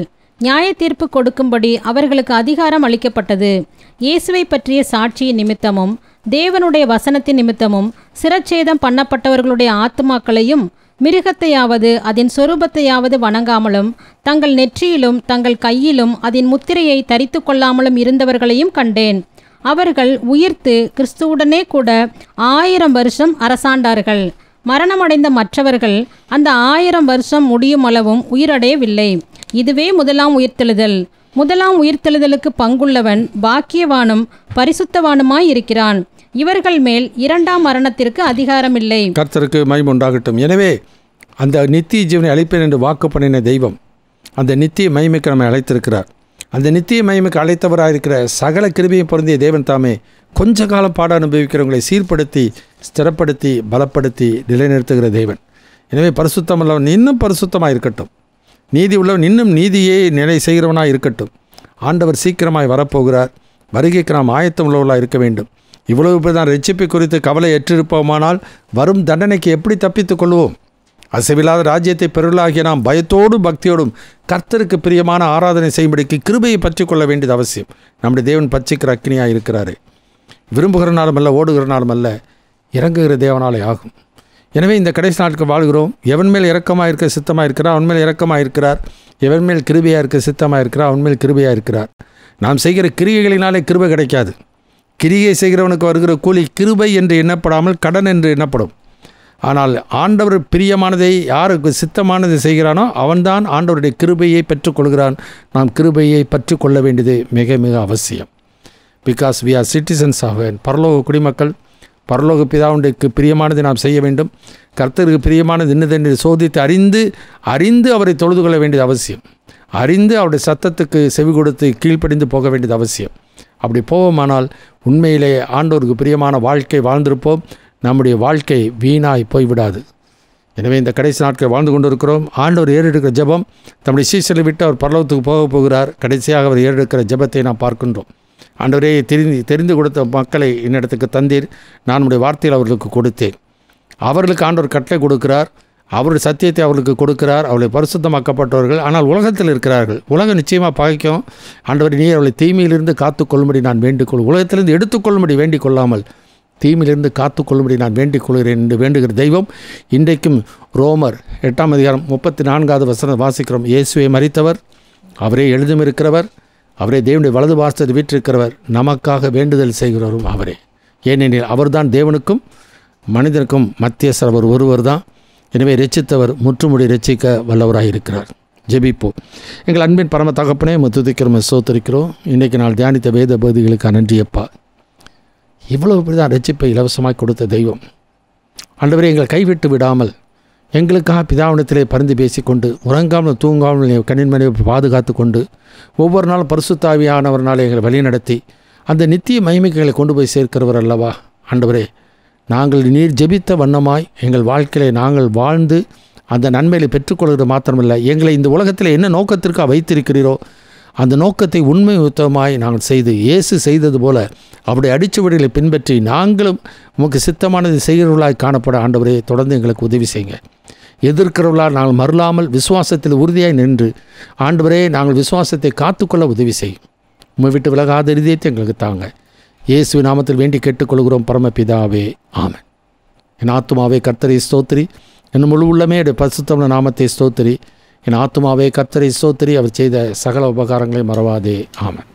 நியாய தீர்ப்பு கொடுக்கும்படி அவர்களுக்கு அதிகாரம் அளிக்கப்பட்டது. இயேசுவை பற்றிய சாட்சியின் நிமித்தமும் தேவனுடைய வசனத்தின் நிமித்தமும் சிரச்சேதம் பண்ணப்பட்டவர்களுடைய ஆத்துமாக்களையும் மிருகத்தையாவது அதன் சொரூபத்தையாவது வணங்காமலும் தங்கள் நெற்றியிலும் தங்கள் கையிலும் அதன் முத்திரையை தரித்து கொள்ளாமலும் இருந்தவர்களையும் கண்டேன். அவர்கள் உயிர்த்து கிறிஸ்துவுடனே கூட 1000 வருஷம் அரசாண்டார்கள். மரணமடைந்த மற்றவர்கள் அந்த 1000 வருஷம் முடியும் அளவும் உயிரடையவில்லை. இதுவே முதலாம் உயிர்த்தெழுதல். முதலாம் உயிர்த்தெழுதலுக்கு பங்குள்ளவன் பாக்கியவானும் பரிசுத்தவானுமாய் இருக்கிறான். இவர்கள் மேல் 2ஆம் மரணத்திற்கு அதிகாரமில்லை.
கர்த்தருக்கு மகிமை உண்டாகட்டும். எனவே அந்த நித்திய ஜீவனை அழைப்பேன் என்று வாக்கு பண்ணின தெய்வம் அந்த நித்திய மகிமைக்கு நம்மை அழைத்திருக்கிறார். அந்த நித்திய மகிமைக்கு அழைத்தவராயிருக்கிற சகல கிருபையை பொருந்திய தேவன் தாமே கொஞ்ச காலம் பாட அனுபவிக்கிறவங்களை சீர்படுத்தி ஸ்திரப்படுத்தி பலப்படுத்தி நிலைநிறுத்துகிற தேவன். எனவே பரிசுத்தம் உள்ளவன் இன்னும் பரிசுத்தமாக இருக்கட்டும், நீதி உள்ளவன் இன்னும் நீதியே நிலை செய்கிறவனாக இருக்கட்டும். ஆண்டவர் சீக்கிரமாய் வரப்போகிறார். வருகைக்கு நாம் ஆயத்தம் உள்ளவர்களாக இருக்க வேண்டும். இவ்வளவு பேர் தான் ரட்சிப்பை குறித்து கவலை ஏற்றிருப்போமானால் வரும் தண்டனைக்கு எப்படி தப்பித்துக் கொள்வோம்? அசைவில்லாத ராஜ்யத்தை பெருளாகிய நாம் பயத்தோடும் பக்தியோடும் கர்த்தருக்கு பிரியமான ஆராதனை செய்யும்படிக்கு கிருபையை பற்றி கொள்ள வேண்டியது அவசியம். நம்முடைய தேவன் பட்சிக்கிற அக்கினியாக இருக்கிறாரே. விரும்புகிறனாலும் அல்ல, ஓடுகிறனாலும் அல்ல, இறங்குகிற தேவனாலே ஆகும். எனவே இந்த கடைசி நாட்கள் வாழ்கிறோம். எவன் மேல் இரக்கமாக இருக்க சித்தமாக இருக்கிறார் அவன் மேல் இரக்கமாக இருக்கிறார். எவன் மேல் கிருபையாக இருக்க சித்தமாக இருக்கிறார் அவன் மேல் கிருபையாக இருக்கிறார். நாம் செய்கிற கிரிகைகளினாலே கிருபை கிடைக்காது. கிரியை செய்கிறவனுக்கு வருகிற கூலி கிருபை என்று எண்ணப்படாமல் கடன் என்று எண்ணப்படும். ஆனால் ஆண்டவர் பிரியமானதை யாருக்கு சித்தமானதை செய்கிறானோ அவன்தான் ஆண்டவருடைய கிருபையை பெற்றுக்கொள்கிறான். நாம் கிருபையை பற்றி கொள்ள வேண்டியது மிக மிக அவசியம். Because we are citizens of பரலோக குடிமக்கள். பரலோக பிதாவுக்கு பிரியமானதை நாம் செய்ய வேண்டும். கர்த்தருக்கு பிரியமானது இன்னதென்று சோதித்து அறிந்து அவரை தொழுது கொள்ள வேண்டியது அவசியம். அறிந்து அவருடைய சத்தத்துக்கு செவி கொடுத்து கீழ்ப்படிந்து போக வேண்டியது அவசியம். அப்படி போவோமானால் உண்மையிலே ஆண்டவருக்கு பிரியமான வாழ்க்கை வாழ்ந்திருப்போம். நம்முடைய வாழ்க்கை வீணாய் போய்விடாது. எனவே இந்த கடைசி நாட்கள் வாழ்ந்து கொண்டு இருக்கிறோம். ஆண்டவர் ஏறெடுக்கிற ஜெபம் தம்முடைய சீசலை விட்டு அவர் பரலோகத்துக்கு போகிறார். கடைசியாக அவர் ஏறெடுக்கிற ஜெபத்தை நாம் பார்க்கின்றோம். ஆண்டவரே தெரிந்து கொடுத்த மக்களை என்னிடத்துக்கு தந்தீர், நான் உடைய வார்த்தையில் அவர்களுக்கு கொடுத்தேன். அவர்களுக்கு ஆண்டவர் கட்டளை கொடுக்கிறார். அவருடைய சத்தியத்தை அவர்களுக்கு கொடுக்கிறார். அவர்களை பரிசுத்தமாக்கப்பட்டவர்கள் ஆனால் உலகத்தில் இருக்கிறார்கள். உலகம் நிச்சயமாக பகைக்கும். ஆண்டவர் நீர் அவளை தீமையிலிருந்து காத்துக்கொள்ளும்படி நான் வேண்டிக்கொள், உலகத்திலிருந்து எடுத்துக்கொள்ளும்படி வேண்டிக் கொள்ளாமல் தீமையிலிருந்து காத்துக்கொள்ளும்படி நான் வேண்டிக் கொள்கிறேன் என்று வேண்டுகிற தெய்வம் இன்றைக்கும் ரோமர் 8ஆம் அதிகாரம் 34வது வசனம் வாசிக்கிறோம். இயேசுவை மரித்தவர், அவரே எழுதும் இருக்கிறவர், அவரே தேவனுடைய வலது பாசத்தில் வீற்றிருக்கிறவர், நமக்காக வேண்டுதல் செய்கிறவரும் அவரே. ஏனெனில் அவர்தான் தேவனுக்கும் மனிதனுக்கும் மத்தியஸ்தர் ஒருவர் தான். எனவே ரட்சித்தவர் முற்றுமுடி ரட்சிக்க வல்லவராக இருக்கிறார். ஜெபிப்போம். எங்கள் அன்பின் பரம தகப்பனே துதிக்கிறோம், சோத்தரிக்கிறோம். இன்றைக்கு நாள் தியானித்த வேத பகுதிகளுக்கு நன்றியப்பா. இவ்வளவு இப்படிதான் ரட்சிப்பை இலவசமாக கொடுத்த தெய்வம் ஆண்டவரே, எங்களை கைவிட்டு விடாமல் எங்களுக்காக பிதாவினத்திலே பரிந்து பேசிக்கொண்டு உறங்காமல் தூங்காமல் கண்ணின்மனையை பாதுகாத்து கொண்டு ஒவ்வொரு நாளும் பரிசுத்தாவியானவர்னாலே எங்களை வழிநடத்தி அந்த நித்திய மகிமைகளை கொண்டு போய் சேர்க்கிறவர் அல்லவா ஆண்டவரே. நாங்கள் நீர் ஜெபித்த வண்ணமாய் எங்கள் வாழ்க்கையிலே நாங்கள் வாழ்ந்து அந்த நன்மையை பெற்றுக்கொள்கிறது மாத்திரமல்ல, எங்களை இந்த உலகத்தில் என்ன நோக்கத்திற்காக வைத்திருக்கிறீரோ அந்த நோக்கத்தை உண்மை உத்தமாய் நாங்கள் செய்து இயேசு செய்தது போல அவருடைய அடிச்சுவடிகளை பின்பற்றி நாங்களும் உமக்கு சித்தமானது செய்கிறவர்களாய் காணப்பட ஆண்டவரே தொடர்ந்து எங்களுக்கு உதவி செய்யுங்க. எதிர்க்கிறவர்களால் நாங்கள் மறுலாமல் விசுவாசத்தில் உறுதியாய் நின்று ஆண்டவரே நாங்கள் விசுவாசத்தை காத்துக்கொள்ள உதவி செய்யும். உம்மை விட்டு விலகாத இருதயத்தை எங்களுக்கு தாங்க. இயேசுவின் நாமத்தில் வேண்டி கேட்டுக்கொள்கிறோம் பரமபிதாவே, ஆமென். என் ஆத்துமாவே கர்த்தரை ஸ்தோத்திரி, என் முழு உள்ளமே பரிசுத்தமான நாமத்தை ஸ்தோத்திரி. என் ஆத்துமாவே கர்த்தரை ஸ்தோத்திரி, அவர் செய்த சகல உபகாரங்களை மறவாதே, ஆமென்.